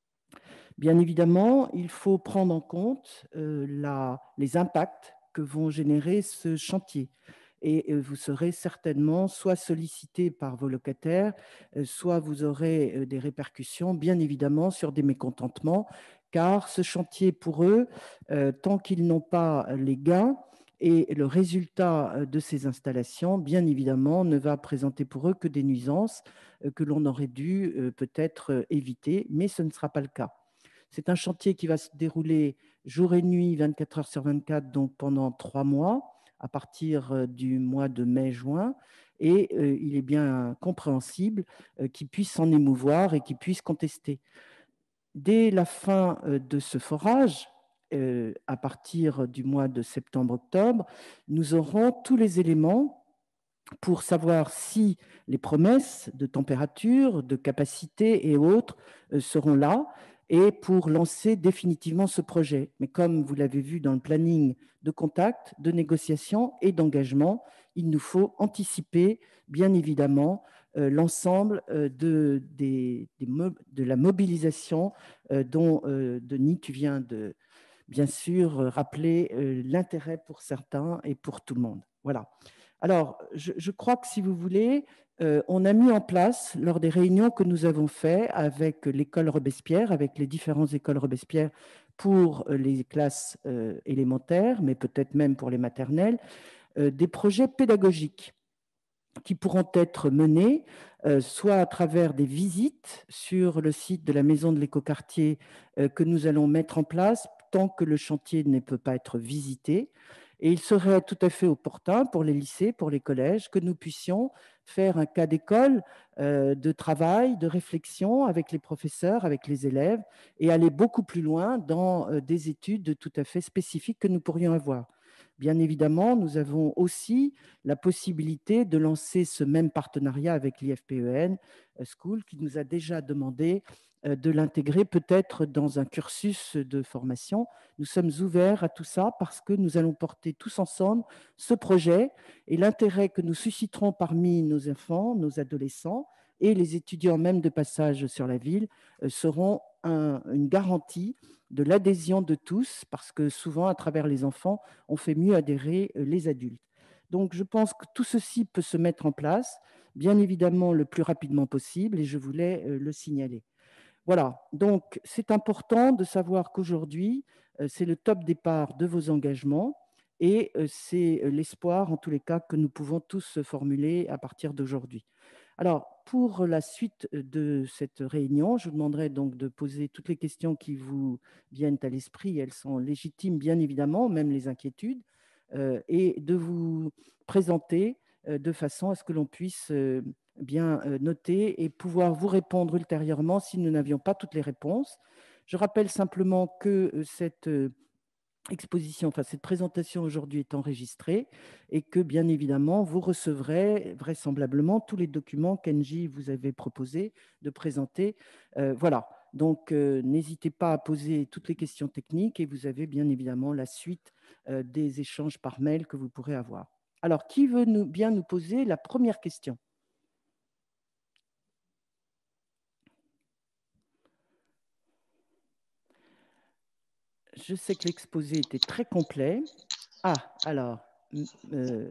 Bien évidemment, il faut prendre en compte euh, la, les impacts que vont générer ce chantier. Et euh, vous serez certainement soit sollicité par vos locataires, euh, soit vous aurez euh, des répercussions, bien évidemment, sur des mécontentements, car ce chantier, pour eux, euh, tant qu'ils n'ont pas les gains et le résultat de ces installations, bien évidemment, ne va présenter pour eux que des nuisances euh, que l'on aurait dû euh, peut-être euh, éviter, mais ce ne sera pas le cas. C'est un chantier qui va se dérouler jour et nuit, vingt-quatre heures sur vingt-quatre, donc pendant trois mois, à partir du mois de mai-juin. Et euh, il est bien compréhensible euh, qu'ils puissent s'en émouvoir et qu'ils puissent contester. Dès la fin euh, de ce forage, euh, à partir du mois de septembre-octobre, nous aurons tous les éléments pour savoir si les promesses de température, de capacité et autres euh, seront là, et pour lancer définitivement ce projet. Mais comme vous l'avez vu dans le planning de contact, de négociation et d'engagement, il nous faut anticiper, bien évidemment, euh, l'ensemble euh, de, des, des de la mobilisation euh, dont, euh, Denis, tu viens de, bien sûr, rappeler euh, l'intérêt pour certains et pour tout le monde. Voilà. Alors, je, je crois que si vous voulez, euh, on a mis en place, lors des réunions que nous avons faites avec l'école Robespierre, avec les différentes écoles Robespierre pour les classes euh, élémentaires, mais peut-être même pour les maternelles, euh, des projets pédagogiques qui pourront être menés euh, soit à travers des visites sur le site de la Maison de l'écoquartier euh, que nous allons mettre en place tant que le chantier ne peut pas être visité. Et il serait tout à fait opportun pour les lycées, pour les collèges, que nous puissions faire un cas d'école euh, de travail, de réflexion avec les professeurs, avec les élèves, et aller beaucoup plus loin dans euh, des études tout à fait spécifiques que nous pourrions avoir. Bien évidemment, nous avons aussi la possibilité de lancer ce même partenariat avec l'I F P E N School, qui nous a déjà demandé de l'intégrer peut-être dans un cursus de formation. Nous sommes ouverts à tout ça parce que nous allons porter tous ensemble ce projet, et l'intérêt que nous susciterons parmi nos enfants, nos adolescents et les étudiants même de passage sur la ville seront un, une garantie de l'adhésion de tous, parce que souvent, à travers les enfants, on fait mieux adhérer les adultes. Donc, je pense que tout ceci peut se mettre en place, bien évidemment, le plus rapidement possible, et je voulais le signaler. Voilà, donc c'est important de savoir qu'aujourd'hui, c'est le top départ de vos engagements, et c'est l'espoir, en tous les cas, que nous pouvons tous formuler à partir d'aujourd'hui. Alors, pour la suite de cette réunion, je vous demanderai donc de poser toutes les questions qui vous viennent à l'esprit. Elles sont légitimes, bien évidemment, même les inquiétudes, euh, et de vous présenter euh, de façon à ce que l'on puisse euh, bien euh, noter et pouvoir vous répondre ultérieurement si nous n'avions pas toutes les réponses. Je rappelle simplement que euh, cette euh, exposition, enfin cette présentation aujourd'hui est enregistrée, et que bien évidemment vous recevrez vraisemblablement tous les documents qu'Engie vous avait proposé de présenter. Euh, voilà, donc euh, n'hésitez pas à poser toutes les questions techniques, et vous avez bien évidemment la suite euh, des échanges par mail que vous pourrez avoir. Alors, qui veut nous, bien nous poser la première question ? Je sais que l'exposé était très complet. Ah, alors, euh,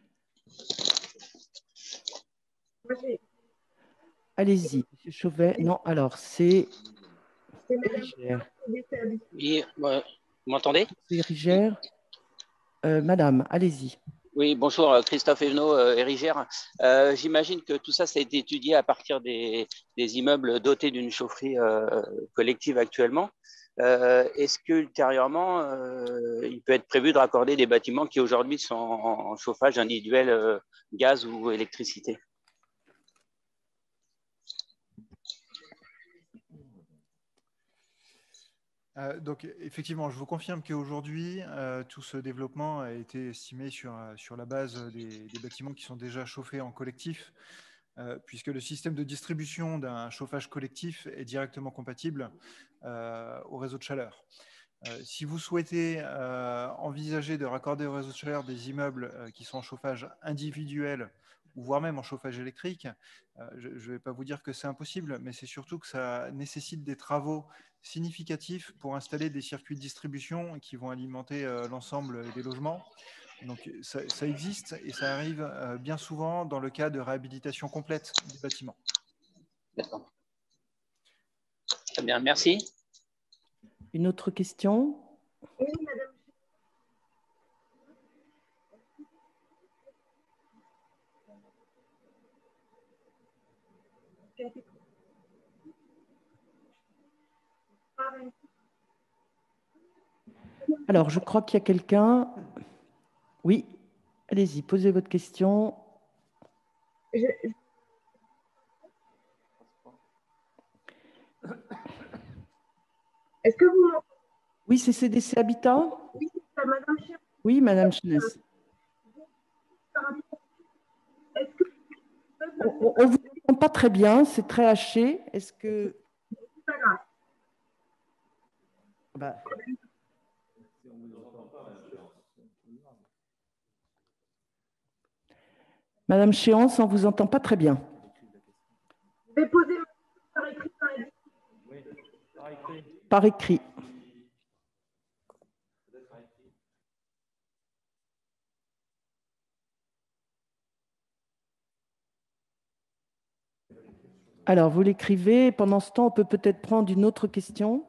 allez-y, M. Chauvet. Non, alors, c'est Érigère. Oui, ouais. Vous m'entendez? C'est Érigère. Euh, madame, allez-y. Oui, bonjour, Christophe Evenot, euh, Érigère. Euh, J'imagine que tout ça, ça a été étudié à partir des, des immeubles dotés d'une chaufferie euh, collective actuellement. Euh, Est-ce qu'ultérieurement, euh, il peut être prévu de raccorder des bâtiments qui aujourd'hui sont en chauffage individuel, euh, gaz ou électricité? Euh, donc, effectivement, je vous confirme qu'aujourd'hui, euh, tout ce développement a été estimé sur, sur la base des, des bâtiments qui sont déjà chauffés en collectif, euh, puisque le système de distribution d'un chauffage collectif est directement compatible euh, au réseau de chaleur. Euh, si vous souhaitez euh, envisager de raccorder au réseau de chaleur des immeubles euh, qui sont en chauffage individuel, ou voire même en chauffage électrique, euh, je ne vais pas vous dire que c'est impossible, mais c'est surtout que ça nécessite des travaux significatifs pour installer des circuits de distribution qui vont alimenter euh, l'ensemble des logements. Donc ça, ça existe et ça arrive euh, bien souvent dans le cas de réhabilitation complète des bâtiments. D'accord. Très bien, merci. Une autre question? Oui, madame. Alors, je crois qu'il y a quelqu'un. Oui, allez-y, posez votre question. Je... Est-ce que vous m'entendez? Oui, c'est C D C Habitat? Oui, c'est madame Chéron. Oui, madame Chenès. Est-ce que... On ne vous entend pas très bien, c'est très haché. Est-ce que... C'est pas grave. Bah... Madame Chéance, on ne vous entend pas très bien. Je vais poser ma question par écrit. Oui, par écrit. Par écrit. Alors, vous l'écrivez. Pendant ce temps, on peut peut-être prendre une autre question.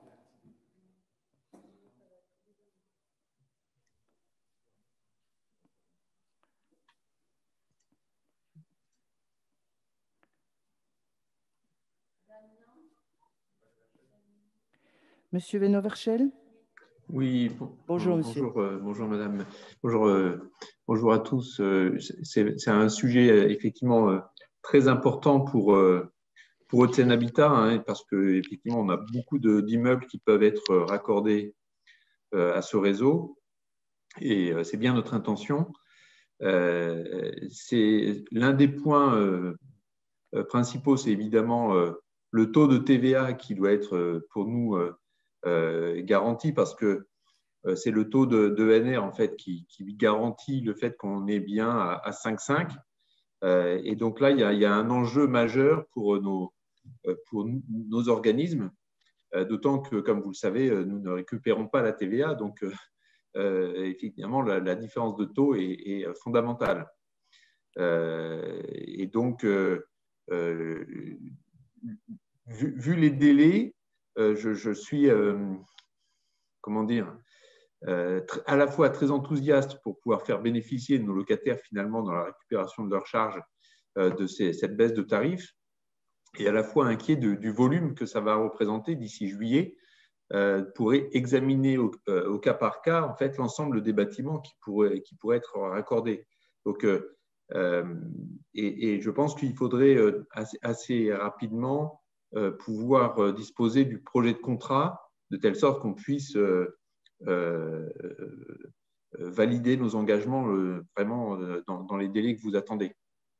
Monsieur Venoverchel? Oui, bon, bonjour, monsieur. Bonjour, euh, bonjour madame. Bonjour, euh, bonjour à tous. Euh, c'est un sujet euh, effectivement euh, très important pour, euh, pour Haute-Seine Habitat, hein, parce qu'effectivement, on a beaucoup d'immeubles qui peuvent être raccordés euh, à ce réseau. Et euh, c'est bien notre intention. Euh, c'est l'un des points euh, principaux, c'est évidemment euh, le taux de T V A qui doit être euh, pour nous euh, euh, garanti, parce que euh, c'est le taux de, de N R en fait qui, qui garantit le fait qu'on est bien à, à cinq virgule cinq. Euh, et donc là, il y, a, il y a un enjeu majeur pour nos, pour nos organismes, euh, d'autant que, comme vous le savez, nous ne récupérons pas la T V A, donc euh, effectivement, la, la différence de taux est, est fondamentale. Euh, et donc, euh, euh, vu, vu les délais, euh, je, je suis, euh, comment dire, euh, à la fois très enthousiaste pour pouvoir faire bénéficier nos locataires finalement dans la récupération de leurs charges euh, de ces, cette baisse de tarifs, et à la fois inquiet de, du volume que ça va représenter d'ici juillet euh, pour examiner au, euh, au cas par cas en fait l'ensemble des bâtiments qui pourraient, qui pourraient être raccordés. Donc, euh, euh, et, et je pense qu'il faudrait euh, assez, assez rapidement euh, pouvoir euh, disposer du projet de contrat de telle sorte qu'on puisse euh, euh, valider nos engagements euh, vraiment euh, dans, dans les délais que vous attendez.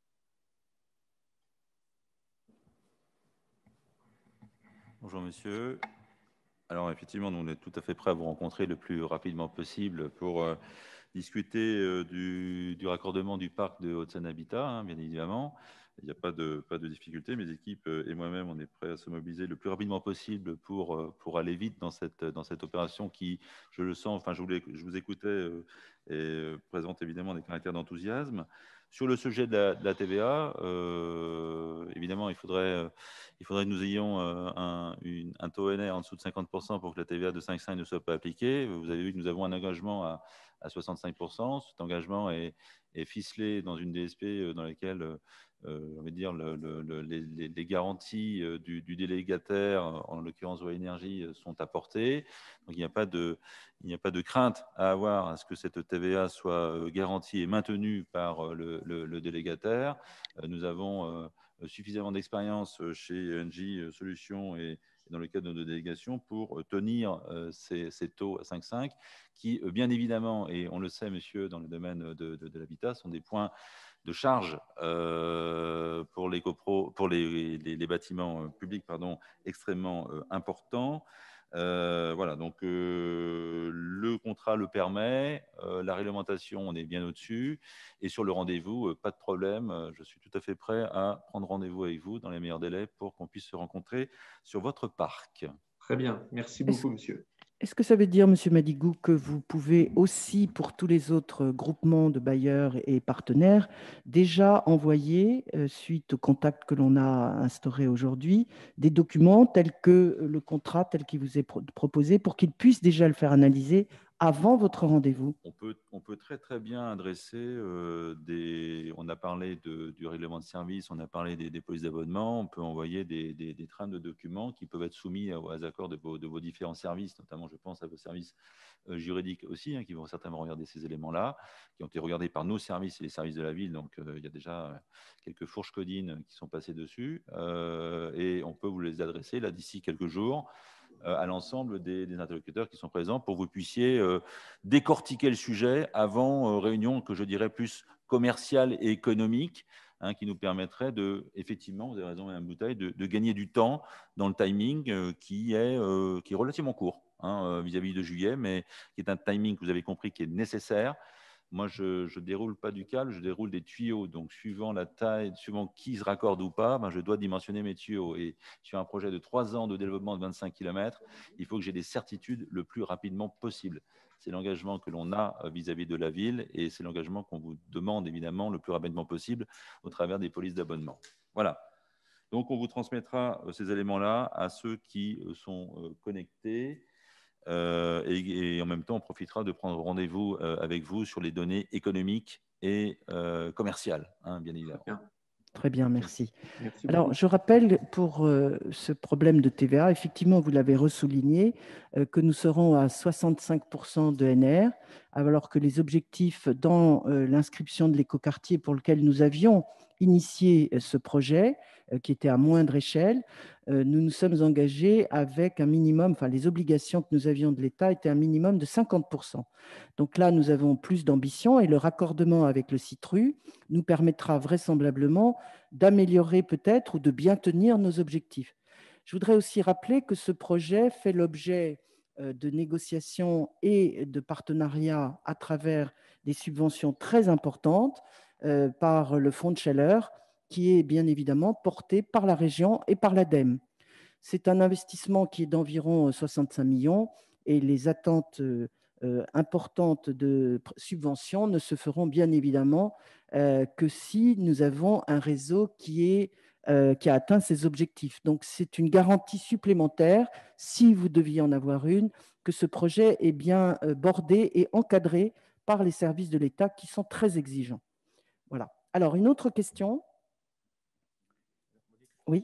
Bonjour monsieur. Alors effectivement, nous, on est tout à fait prêts à vous rencontrer le plus rapidement possible pour euh, discuter euh, du, du raccordement du parc de Haute-Seine Habitat, hein, bien évidemment. Il n'y a pas de, pas de difficulté. Mes équipes et moi-même, on est prêts à se mobiliser le plus rapidement possible pour, pour aller vite dans cette, dans cette opération qui, je le sens, enfin, je, voulais, je vous écoutais euh, et euh, présente évidemment des caractères d'enthousiasme. Sur le sujet de la, de la T V A, euh, évidemment, il faudrait, euh, il faudrait que nous ayons euh, un, une, un taux N R en dessous de cinquante pour cent pour que la T V A de cinq virgule cinq ne soit pas appliquée. Vous avez vu que nous avons un engagement à, à soixante-cinq pour cent. Cet engagement est, est ficelé dans une D S P dans laquelle euh, on va dire le, le, le, les, les garanties du, du délégataire, en l'occurrence O Énergie, sont apportées. Donc il n'y a pas de, il n'y a pas de crainte à avoir à ce que cette T V A soit garantie et maintenue par le, le, le délégataire. Nous avons suffisamment d'expérience chez E N J Solutions et dans le cadre de nos délégations, pour tenir ces, ces taux à cinq virgule cinq qui, bien évidemment, et on le sait, monsieur, dans le domaine de, de, de l'habitat, sont des points de charge euh, pour, les, copro, pour les, les, les bâtiments publics pardon, extrêmement euh, importants. Euh, voilà, donc euh, le contrat le permet, euh, la réglementation, on est bien au-dessus, et sur le rendez-vous, euh, pas de problème, euh, je suis tout à fait prêt à prendre rendez-vous avec vous dans les meilleurs délais pour qu'on puisse se rencontrer sur votre parc. Très bien, merci beaucoup, monsieur. Est-ce que ça veut dire, monsieur Madigou, que vous pouvez aussi, pour tous les autres groupements de bailleurs et partenaires, déjà envoyer, euh, suite au contact que l'on a instauré aujourd'hui, des documents tels que le contrat tel qu'il vous est pro proposé pour qu'ils puissent déjà le faire analyser avant votre rendez-vous? On peut, on peut très très bien adresser euh, des... On a parlé de, du règlement de service, on a parlé des, des polices d'abonnement, on peut envoyer des, des, des trames de documents qui peuvent être soumis aux, aux accords de vos, de vos différents services, notamment je pense à vos services euh, juridiques aussi, hein, qui vont certainement regarder ces éléments-là, qui ont été regardés par nos services et les services de la ville, donc euh, il y a déjà quelques fourches codines qui sont passées dessus, euh, et on peut vous les adresser là d'ici quelques jours à l'ensemble des, des interlocuteurs qui sont présents pour que vous puissiez euh, décortiquer le sujet avant euh, réunion que je dirais plus commerciale et économique, hein, qui nous permettrait de, effectivement, vous avez raison Madame Bouteille, de, de gagner du temps dans le timing euh, qui, est, euh, qui est relativement court hein, vis-à-vis de juillet, mais qui est un timing que vous avez compris qui est nécessaire. Moi, je ne déroule pas du câble, je déroule des tuyaux. Donc, suivant la taille, suivant qui se raccorde ou pas, ben, je dois dimensionner mes tuyaux. Et sur un projet de trois ans de développement de vingt-cinq kilomètres, il faut que j'ai des certitudes le plus rapidement possible. C'est l'engagement que l'on a vis-à-vis de la ville et c'est l'engagement qu'on vous demande évidemment le plus rapidement possible au travers des polices d'abonnement. Voilà. Donc, on vous transmettra ces éléments-là à ceux qui sont connectés. Euh, et, et en même temps, on profitera de prendre rendez-vous euh, avec vous sur les données économiques et euh, commerciales, hein, bien évidemment. Bien. Très bien, merci. Merci Alors, beaucoup. je rappelle pour euh, ce problème de T V A, effectivement, vous l'avez ressouligné, euh, que nous serons à soixante-cinq pour cent de N R, alors que les objectifs dans euh, l'inscription de l'écoquartier pour lequel nous avions initié euh, ce projet, euh, qui était à moindre échelle, euh, nous nous sommes engagés avec un minimum, enfin les obligations que nous avions de l'État étaient un minimum de cinquante pour cent. Donc là, nous avons plus d'ambition et le raccordement avec le Citru nous permettra vraisemblablement d'améliorer peut-être ou de bien tenir nos objectifs. Je voudrais aussi rappeler que ce projet fait l'objet de négociations et de partenariats à travers des subventions très importantes euh, par le Fonds de chaleur, qui est bien évidemment porté par la région et par l'ADEME. C'est un investissement qui est d'environ soixante-cinq millions et les attentes euh, importantes de subventions ne se feront bien évidemment euh, que si nous avons un réseau qui, est, euh, qui a atteint ses objectifs. Donc, c'est une garantie supplémentaire, si vous deviez en avoir une, que ce projet est bien euh, bordé et encadré par les services de l'État qui sont très exigeants. Voilà. Alors, une autre question. Oui.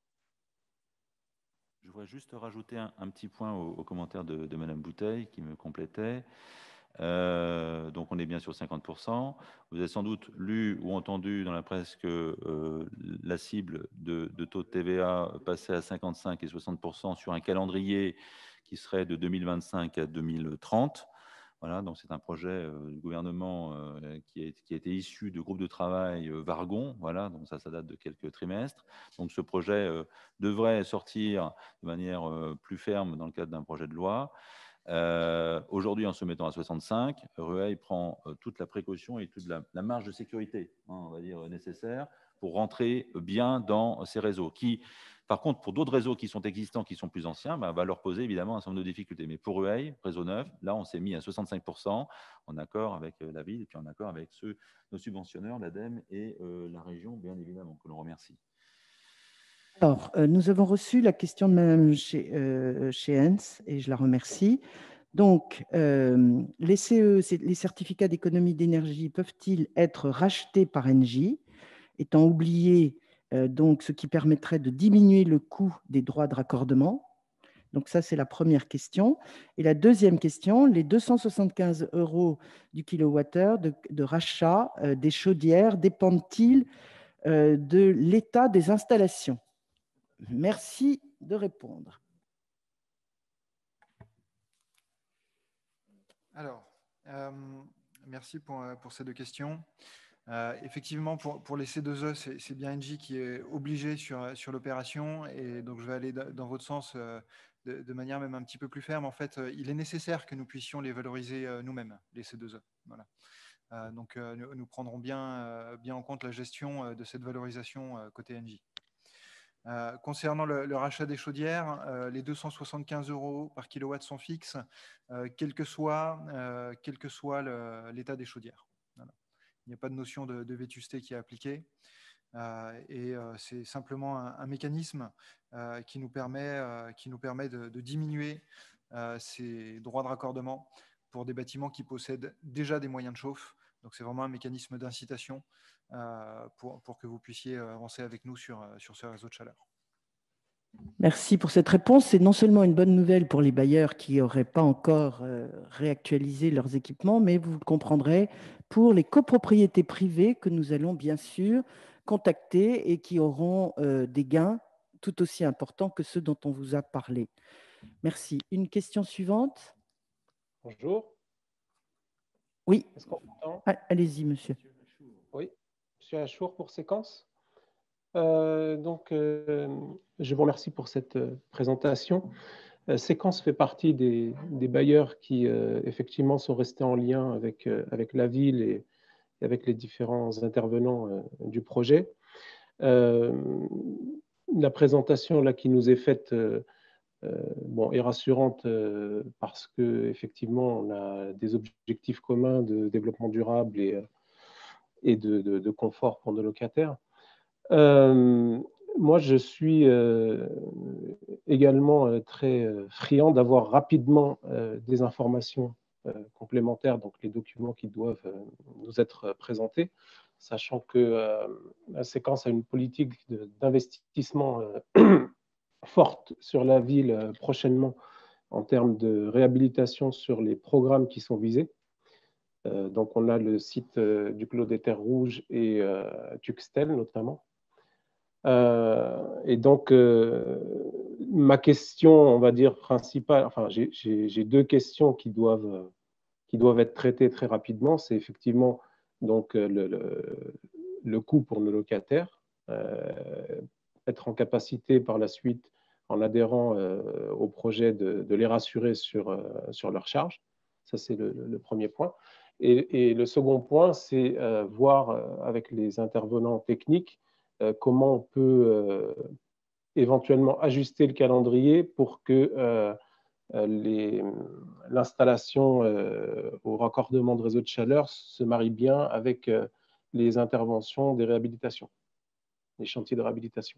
Je voudrais juste rajouter un, un petit point au, au commentaire de, de Madame Bouteille qui me complétait. Euh, donc, on est bien sur cinquante pour cent. Vous avez sans doute lu ou entendu dans la presse que euh, la cible de, de taux de T V A passait à cinquante-cinq et soixante pour cent sur un calendrier qui serait de deux mille vingt-cinq à deux mille trente. Voilà, donc c'est un projet euh, du gouvernement euh, qui, est, qui a été issu de groupes de travail euh, Wargon. Voilà, donc ça, ça date de quelques trimestres. Donc ce projet euh, devrait sortir de manière euh, plus ferme dans le cadre d'un projet de loi. Euh, Aujourd'hui, en se mettant à soixante-cinq, Rueil prend euh, toute la précaution et toute la, la marge de sécurité, hein, on va dire, nécessaire pour rentrer bien dans ces réseaux qui, par contre, pour d'autres réseaux qui sont existants, qui sont plus anciens, bah, va leur poser évidemment un certain nombre de difficultés. Mais pour Rueil, réseau neuf, là, on s'est mis à soixante-cinq pour cent en accord avec la ville et puis en accord avec ceux, nos subventionneurs, l'ADEME et euh, la région, bien évidemment, que l'on remercie. Alors, euh, nous avons reçu la question de Mme Chéhens et je la remercie. Donc, euh, les C E, les certificats d'économie d'énergie, peuvent-ils être rachetés par Engie, étant oublié euh, donc, ce qui permettrait de diminuer le coût des droits de raccordement? Donc ça, c'est la première question. Et la deuxième question, les deux cent soixante-quinze euros du kilowattheure de, de rachat euh, des chaudières dépendent-ils euh, de l'état des installations? Merci de répondre. Alors, euh, merci pour, pour ces deux questions. Euh, effectivement, pour, pour les C deux E, c'est bien Engie qui est obligé sur, sur l'opération, et donc je vais aller dans votre sens euh, de, de manière même un petit peu plus ferme. En fait, euh, il est nécessaire que nous puissions les valoriser euh, nous-mêmes, les C deux E. Voilà. Euh, donc, euh, nous, nous prendrons bien, euh, bien en compte la gestion euh, de cette valorisation euh, côté Engie. Euh, concernant le, le rachat des chaudières, euh, les deux cent soixante-quinze euros par kilowatt sont fixes, euh, quel que soit, euh, quel que soit l'état des chaudières. Voilà. Il n'y a pas de notion de, de vétusté qui est appliquée. Euh, et euh, c'est simplement un, un mécanisme euh, qui nous permet, euh, qui nous permet de, de diminuer euh, ces droits de raccordement pour des bâtiments qui possèdent déjà des moyens de chauffe. Donc c'est vraiment un mécanisme d'incitation euh, pour, pour que vous puissiez avancer avec nous sur, sur ce réseau de chaleur. Merci pour cette réponse. C'est non seulement une bonne nouvelle pour les bailleurs qui n'auraient pas encore euh, réactualisé leurs équipements, mais vous le comprendrez, pour les copropriétés privées que nous allons bien sûr contacter et qui auront euh, des gains tout aussi importants que ceux dont on vous a parlé. Merci. Une question suivante? Bonjour. Oui. Est-ce qu'on m'entend? Allez-y, monsieur. Oui, monsieur Achour pour Séquence. Euh, donc, euh, je vous remercie pour cette euh, présentation. Euh, Séquence fait partie des, des bailleurs qui, euh, effectivement, sont restés en lien avec, euh, avec la ville et, et avec les différents intervenants euh, du projet. Euh, la présentation là, qui nous est faite euh, euh, bon, est rassurante euh, parce qu'effectivement, on a des objectifs communs de développement durable et, et de, de, de confort pour nos locataires. Euh, moi, je suis euh, également euh, très euh, friand d'avoir rapidement euh, des informations euh, complémentaires, donc les documents qui doivent euh, nous être présentés, sachant que euh, la Séquence a une politique d'investissement euh, forte sur la ville euh, prochainement en termes de réhabilitation sur les programmes qui sont visés. Euh, donc, on a le site euh, du Clos des Terres Rouges et euh, Tuxtel notamment. Euh, et donc, euh, ma question, on va dire, principale, enfin, j'ai deux questions qui doivent, qui doivent être traitées très rapidement. C'est effectivement donc, le, le, le coût pour nos locataires, euh, être en capacité par la suite, en adhérant euh, au projet, de, de les rassurer sur, euh, sur leurs charges. Ça, c'est le, le premier point. Et, et le second point, c'est euh, voir euh, avec les intervenants techniques Euh, comment on peut euh, éventuellement ajuster le calendrier pour que euh, l'installation euh, au raccordement de réseau de chaleur se marie bien avec euh, les interventions des réhabilitations, les chantiers de réhabilitation.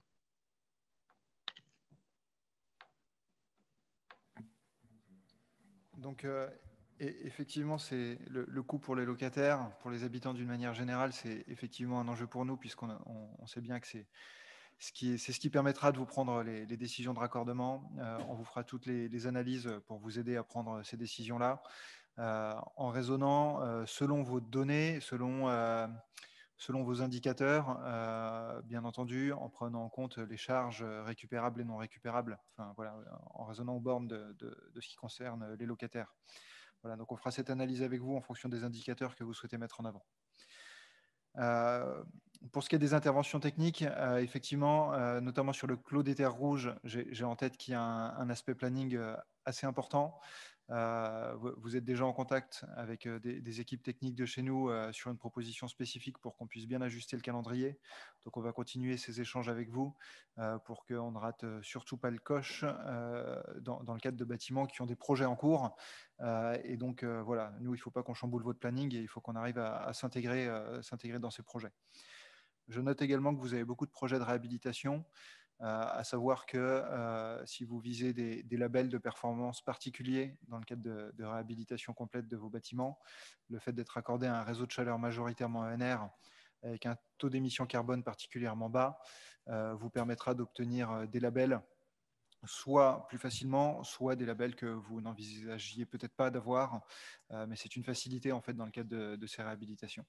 Donc, euh, et effectivement, c'est le, le coût pour les locataires, pour les habitants d'une manière générale, c'est effectivement un enjeu pour nous, puisqu'on on, on sait bien que c'est ce qui, c'est ce qui permettra de vous prendre les, les décisions de raccordement. Euh, on vous fera toutes les, les analyses pour vous aider à prendre ces décisions-là, euh, en raisonnant euh, selon vos données, selon, euh, selon vos indicateurs, euh, bien entendu, en prenant en compte les charges récupérables et non récupérables, enfin, voilà, en raisonnant aux bornes de, de, de ce qui concerne les locataires. Voilà, donc on fera cette analyse avec vous en fonction des indicateurs que vous souhaitez mettre en avant. Euh, pour ce qui est des interventions techniques, euh, effectivement, euh, notamment sur le Clos des Terres Rouges, j'ai en tête qu'il y a un, un aspect planning euh, assez important. Euh, vous, vous êtes déjà en contact avec euh, des, des équipes techniques de chez nous euh, sur une proposition spécifique pour qu'on puisse bien ajuster le calendrier. Donc, on va continuer ces échanges avec vous euh, pour qu'on ne rate surtout pas le coche euh, dans, dans le cadre de bâtiments qui ont des projets en cours. Euh, et donc, euh, voilà, nous, il ne faut pas qu'on chamboule votre planning et il faut qu'on arrive à, à s'intégrer euh, s'intégrer dans ces projets. Je note également que vous avez beaucoup de projets de réhabilitation. Euh, à savoir que euh, si vous visez des, des labels de performance particuliers dans le cadre de, de réhabilitation complète de vos bâtiments, le fait d'être accordé à un réseau de chaleur majoritairement E N R avec un taux d'émission carbone particulièrement bas euh, vous permettra d'obtenir des labels soit plus facilement, soit des labels que vous n'envisagiez peut-être pas d'avoir, euh, mais c'est une facilité en fait dans le cadre de, de ces réhabilitations.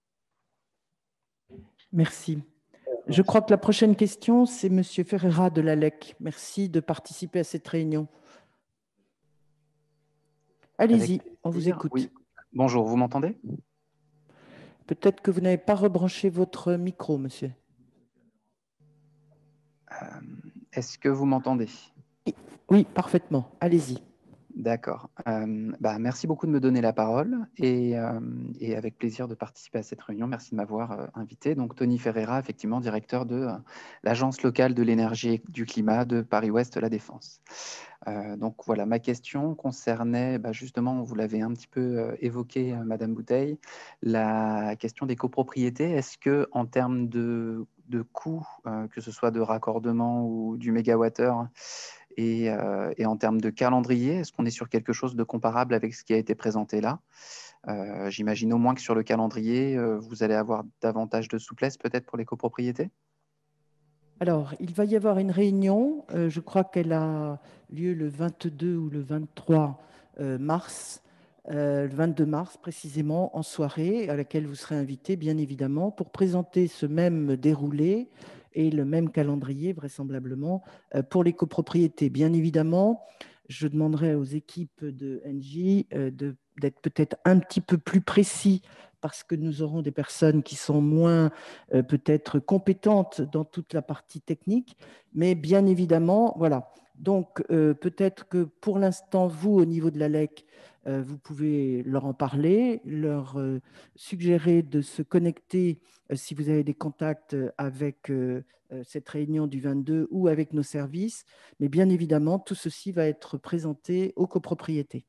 Merci. Je crois que la prochaine question, c'est M. Ferreira de l'A L E C. Merci de participer à cette réunion. Allez-y, on vous écoute. Oui. Bonjour, vous m'entendez? Peut-être que vous n'avez pas rebranché votre micro, monsieur. Euh, Est-ce que vous m'entendez? Oui, parfaitement. Allez-y. D'accord. Euh, bah, merci beaucoup de me donner la parole et, euh, et avec plaisir de participer à cette réunion. Merci de m'avoir euh, invité. Donc, Tony Ferreira, effectivement, directeur de euh, l'Agence locale de l'énergie et du climat de Paris-Ouest La Défense. Euh, donc, voilà, ma question concernait, bah, justement, vous l'avez un petit peu euh, évoqué, euh, Madame Bouteille, la question des copropriétés. Est-ce que, en termes de, de coûts, euh, que ce soit de raccordement ou du mégawattheure, Et, euh, et en termes de calendrier, est-ce qu'on est sur quelque chose de comparable avec ce qui a été présenté là? euh, J'imagine au moins que sur le calendrier, euh, vous allez avoir davantage de souplesse peut-être pour les copropriétés? Alors, il va y avoir une réunion, euh, je crois qu'elle a lieu le vingt-deux ou le vingt-trois euh, mars, euh, le vingt-deux mars précisément, en soirée, à laquelle vous serez invité, bien évidemment, pour présenter ce même déroulé et le même calendrier, vraisemblablement, euh, pour les copropriétés. Bien évidemment, je demanderai aux équipes de Engie euh, de, d'être peut-être un petit peu plus précis parce que nous aurons des personnes qui sont moins euh, peut-être compétentes dans toute la partie technique, mais bien évidemment, voilà. Donc, euh, peut-être que pour l'instant, vous, au niveau de la L E C, euh, vous pouvez leur en parler, leur euh, suggérer de se connecter euh, si vous avez des contacts avec euh, cette réunion du vingt-deux ou avec nos services. Mais bien évidemment, tout ceci va être présenté aux copropriétés.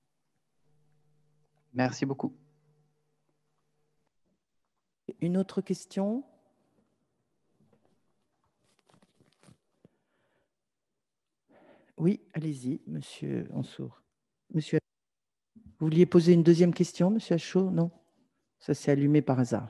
Merci beaucoup. Une autre question? Oui, allez-y, monsieur Ansour. Monsieur, vous vouliez poser une deuxième question, monsieur Achaud? Non? Ça s'est allumé par hasard.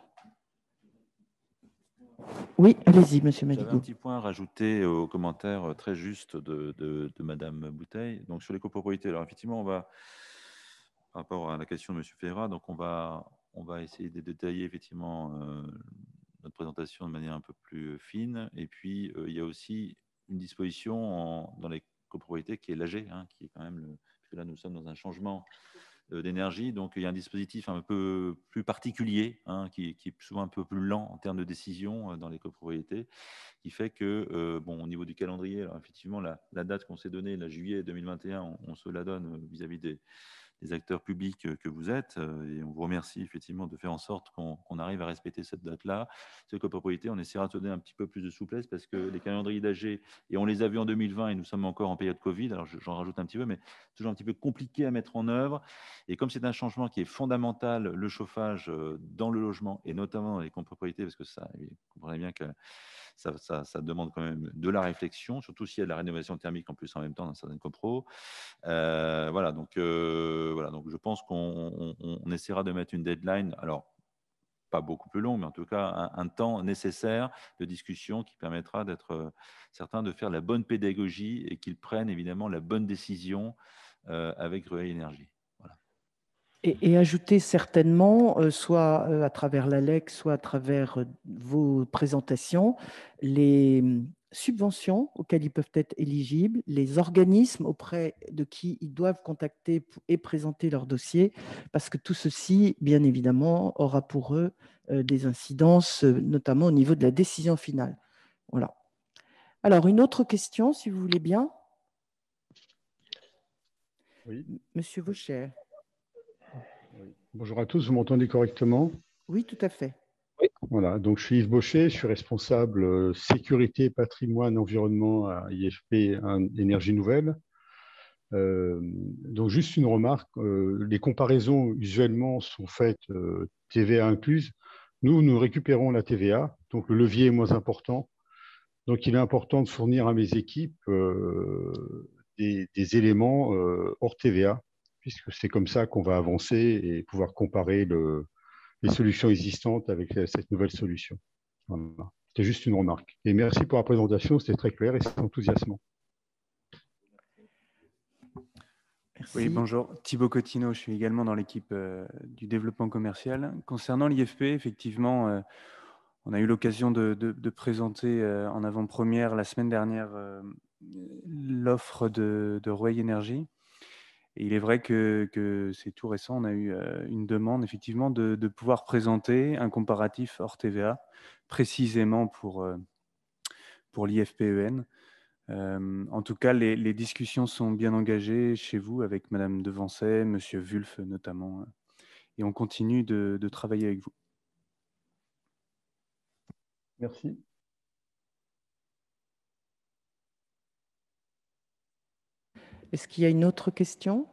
Oui, allez-y, monsieur Madigo. J'avais un petit point à rajouter au commentaire très juste de, de, de madame Bouteille. Donc, sur les copropriétés, alors effectivement, on va, par rapport à la question de monsieur Ferreira, donc on va, on va essayer de détailler effectivement euh, notre présentation de manière un peu plus fine. Et puis, euh, il y a aussi une disposition en, dans les copropriétés qui est l'A G, hein, qui est quand même, le, parce que là, nous sommes dans un changement d'énergie, donc il y a un dispositif un peu plus particulier, hein, qui, qui est souvent un peu plus lent en termes de décision dans les copropriétés, qui fait que, euh, bon, au niveau du calendrier, alors effectivement, la, la date qu'on s'est donnée, la juillet deux mille vingt et un, on, on se la donne vis-à-vis des, des acteurs publics que vous êtes, et on vous remercie effectivement de faire en sorte qu'on qu'on arrive à respecter cette date-là. Ces copropriétés, on essaiera de se donner un petit peu plus de souplesse parce que les calendriers d'A G, et on les a vus en deux mille vingt et nous sommes encore en période Covid, alors j'en rajoute un petit peu, mais c'est toujours un petit peu compliqué à mettre en œuvre. Et comme c'est un changement qui est fondamental, le chauffage dans le logement et notamment dans les copropriétés, parce que ça, vous comprenez bien que ça, ça, ça demande quand même de la réflexion, surtout s'il y a de la rénovation thermique en plus en même temps dans certaines copros. Euh, voilà, donc, euh, voilà, donc je pense qu'on on, on essaiera de mettre une deadline, alors pas beaucoup plus long, mais en tout cas un, un temps nécessaire de discussion qui permettra d'être euh, certain de faire la bonne pédagogie et qu'ils prennent évidemment la bonne décision euh, avec Rueil Énergie. Et, et ajouter certainement, euh, soit euh, à travers l'A L E C, soit à travers euh, vos présentations, les subventions auxquelles ils peuvent être éligibles, les organismes auprès de qui ils doivent contacter et présenter leur dossier, parce que tout ceci, bien évidemment, aura pour eux euh, des incidences, euh, notamment au niveau de la décision finale. Voilà. Alors, une autre question, si vous voulez bien. Oui. Monsieur Vaucher. Oui. Bonjour à tous, vous m'entendez correctement? Oui, tout à fait. Oui. Voilà, donc je suis Yves Baucher, je suis responsable euh, sécurité, patrimoine, environnement à I F P Énergie Nouvelle. Euh, donc juste une remarque, euh, les comparaisons usuellement sont faites euh, T V A incluse. Nous, nous récupérons la T V A, donc le levier est moins important. Donc il est important de fournir à mes équipes euh, des, des éléments euh, hors T V A, puisque c'est comme ça qu'on va avancer et pouvoir comparer le, les solutions existantes avec cette nouvelle solution. Voilà. C'était juste une remarque. Et merci pour la présentation, c'était très clair et c'est enthousiasmant. Merci. Oui, bonjour. Thibaut Cottineau, je suis également dans l'équipe euh, du développement commercial. Concernant l'I F P, effectivement, euh, on a eu l'occasion de, de, de présenter euh, en avant-première la semaine dernière euh, l'offre de, de Rueil Énergie. Et il est vrai que, que c'est tout récent, on a eu euh, une demande effectivement de, de pouvoir présenter un comparatif hors T V A précisément pour, euh, pour l'I F P E N. Euh, en tout cas, les, les discussions sont bien engagées chez vous avec Madame Devancey, Monsieur Wulff notamment, euh, et on continue de, de travailler avec vous. Merci. Est-ce qu'il y a une autre question?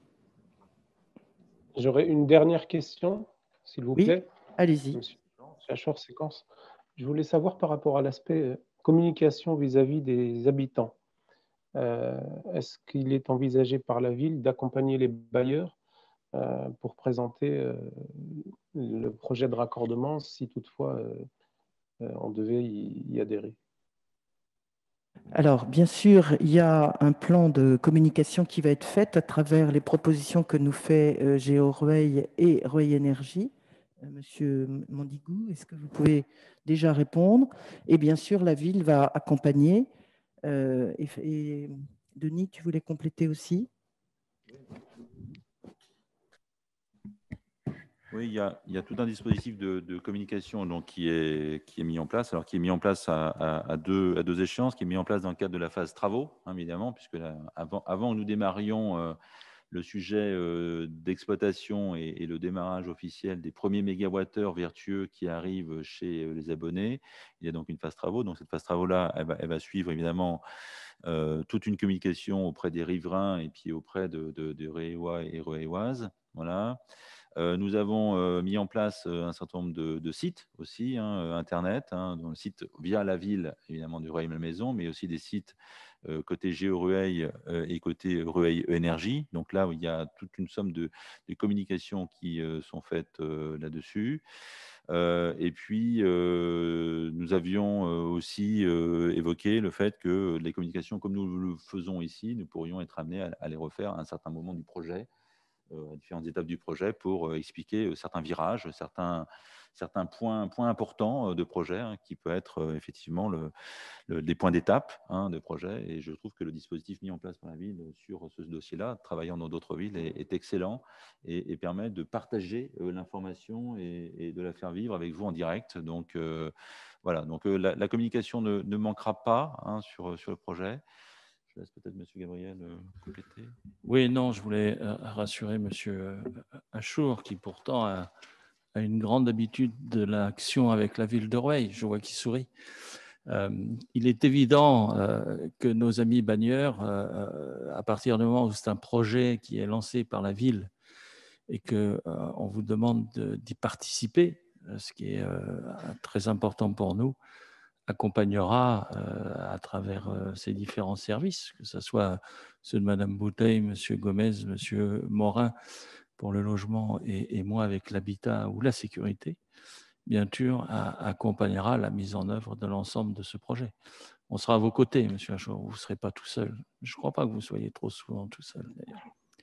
J'aurais une dernière question, s'il vous Oui, plaît. allez-y. Monsieur Achor Séquence. Je voulais savoir par rapport à l'aspect euh, communication vis-à-vis des habitants. Euh, Est-ce qu'il est envisagé par la ville d'accompagner les bailleurs euh, pour présenter euh, le projet de raccordement si toutefois euh, euh, on devait y, y adhérer? Alors, bien sûr, il y a un plan de communication qui va être fait à travers les propositions que nous fait euh, GeoRueil et Rueil Énergie. Euh, Monsieur Mondigou, est-ce que vous pouvez déjà répondre? Et bien sûr, la ville va accompagner. Euh, et, et Denis, tu voulais compléter aussi? Oui, il y, a, il y a tout un dispositif de, de communication donc, qui, est, qui est mis en place, alors qui est mis en place à, à, à, deux, à deux échéances, qui est mis en place dans le cadre de la phase travaux, hein, évidemment, puisque là, avant, avant nous démarrions euh, le sujet euh, d'exploitation et, et le démarrage officiel des premiers mégawattheures vertueux qui arrivent chez euh, les abonnés. Il y a donc une phase travaux. Donc cette phase travaux-là, elle va, elle va suivre évidemment euh, toute une communication auprès des riverains et puis auprès de, de, de Rééois et Rééoises. Voilà. Euh, nous avons euh, mis en place euh, un certain nombre de, de sites aussi, hein, euh, Internet, hein, dont le site via la ville, évidemment, du Rueil-Malmaison, mais aussi des sites euh, côté GeoRueil euh, et côté Rueil Énergie. Donc là, où il y a toute une somme de, de communications qui euh, sont faites euh, là-dessus. Euh, et puis, euh, nous avions euh, aussi euh, évoqué le fait que les communications, comme nous le faisons ici, nous pourrions être amenés à, à les refaire à un certain moment du projet, à différentes étapes du projet pour expliquer certains virages, certains, certains points, points importants de projet, hein, qui peut être effectivement le, le, des points d'étape hein, de projet. Et je trouve que le dispositif mis en place par la ville sur ce dossier-là, travaillant dans d'autres villes, est, est excellent et, et permet de partager euh, l'information et, et de la faire vivre avec vous en direct. Donc euh, voilà, donc euh, la, la communication ne, ne manquera pas hein, sur, sur le projet. Je laisse peut-être M. Gabriel euh, compléter. Oui, non, je voulais euh, rassurer M. Achour, qui pourtant a, a une grande habitude de l'action avec la ville de Rueil. Je vois qu'il sourit. Euh, il est évident euh, que nos amis bagneurs, euh, à partir du moment où c'est un projet qui est lancé par la ville et qu'on euh, vous demande d'y participer, ce qui est euh, très important pour nous, accompagnera euh, à travers euh, ces différents services, que ce soit ceux de Madame Bouteille, Monsieur Gomez, Monsieur Morin pour le logement et, et moi avec l'habitat ou la sécurité, bien sûr, à, accompagnera la mise en œuvre de l'ensemble de ce projet. On sera à vos côtés, Monsieur Achour, vous ne serez pas tout seul. Je ne crois pas que vous soyez trop souvent tout seul, d'ailleurs.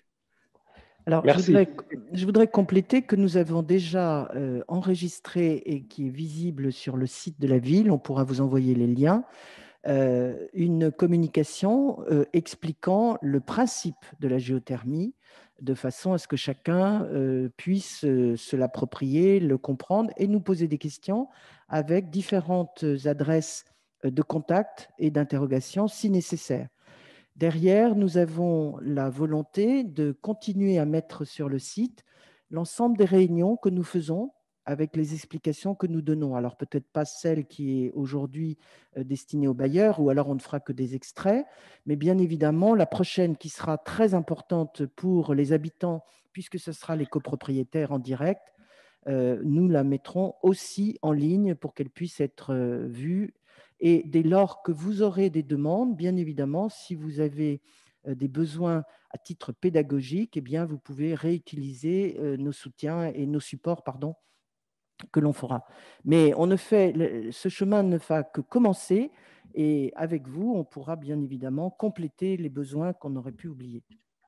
Alors, je voudrais, je voudrais compléter que nous avons déjà euh, enregistré et qui est visible sur le site de la ville, on pourra vous envoyer les liens, euh, une communication euh, expliquant le principe de la géothermie de façon à ce que chacun euh, puisse euh, se l'approprier, le comprendre et nous poser des questions avec différentes adresses de contact et d'interrogation si nécessaire. Derrière, nous avons la volonté de continuer à mettre sur le site l'ensemble des réunions que nous faisons avec les explications que nous donnons. Alors peut-être pas celle qui est aujourd'hui destinée aux bailleurs, ou alors on ne fera que des extraits, mais bien évidemment la prochaine qui sera très importante pour les habitants, puisque ce sera les copropriétaires en direct, euh, nous la mettrons aussi en ligne pour qu'elle puisse être euh, vue. Et dès lors que vous aurez des demandes, bien évidemment, si vous avez euh, des besoins à titre pédagogique, eh bien, vous pouvez réutiliser euh, nos soutiens et nos supports, pardon, que l'on fera. Mais on ne fait, ce chemin ne va que commencer et avec vous, on pourra bien évidemment compléter les besoins qu'on aurait pu oublier.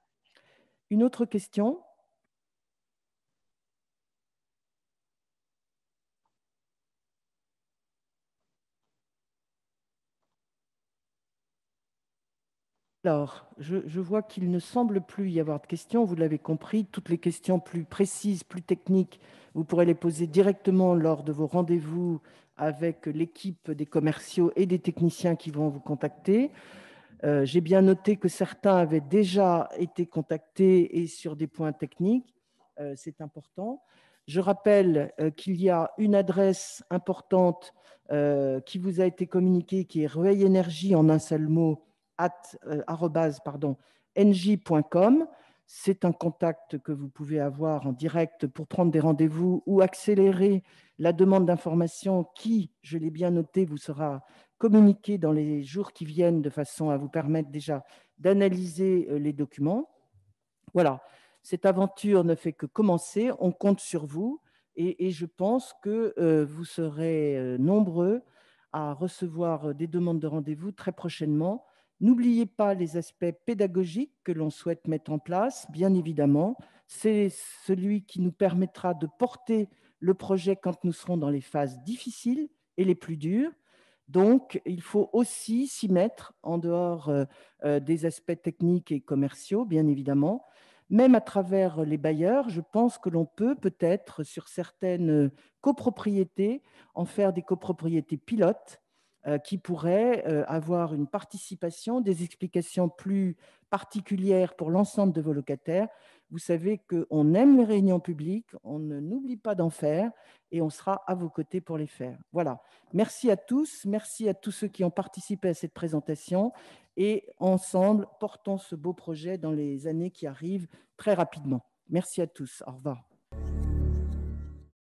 Une autre question ? Alors, je, je vois qu'il ne semble plus y avoir de questions. Vous l'avez compris, toutes les questions plus précises, plus techniques, vous pourrez les poser directement lors de vos rendez-vous avec l'équipe des commerciaux et des techniciens qui vont vous contacter. Euh, j'ai bien noté que certains avaient déjà été contactés et sur des points techniques. Euh, c'est important. Je rappelle euh, qu'il y a une adresse importante euh, qui vous a été communiquée, qui est Rueil Énergie en un seul mot, at, euh, arrobase, pardon, n j point com. C'est un contact que vous pouvez avoir en direct pour prendre des rendez-vous ou accélérer la demande d'information qui, je l'ai bien noté, vous sera communiquée dans les jours qui viennent de façon à vous permettre déjà d'analyser les documents. Voilà, cette aventure ne fait que commencer, on compte sur vous et, et je pense que euh, vous serez euh, nombreux à recevoir des demandes de rendez-vous très prochainement. N'oubliez pas les aspects pédagogiques que l'on souhaite mettre en place, bien évidemment. C'est celui qui nous permettra de porter le projet quand nous serons dans les phases difficiles et les plus dures. Donc, il faut aussi s'y mettre en dehors euh, des aspects techniques et commerciaux, bien évidemment. Même à travers les bailleurs, je pense que l'on peut peut-être, sur certaines copropriétés, en faire des copropriétés pilotes euh, qui pourraient euh, avoir une participation, des explications plus particulières pour l'ensemble de vos locataires. Vous savez qu'on aime les réunions publiques, on ne n'oublie pas d'en faire et on sera à vos côtés pour les faire. Voilà. Merci à tous, merci à tous ceux qui ont participé à cette présentation et ensemble, portons ce beau projet dans les années qui arrivent très rapidement. Merci à tous. Au revoir.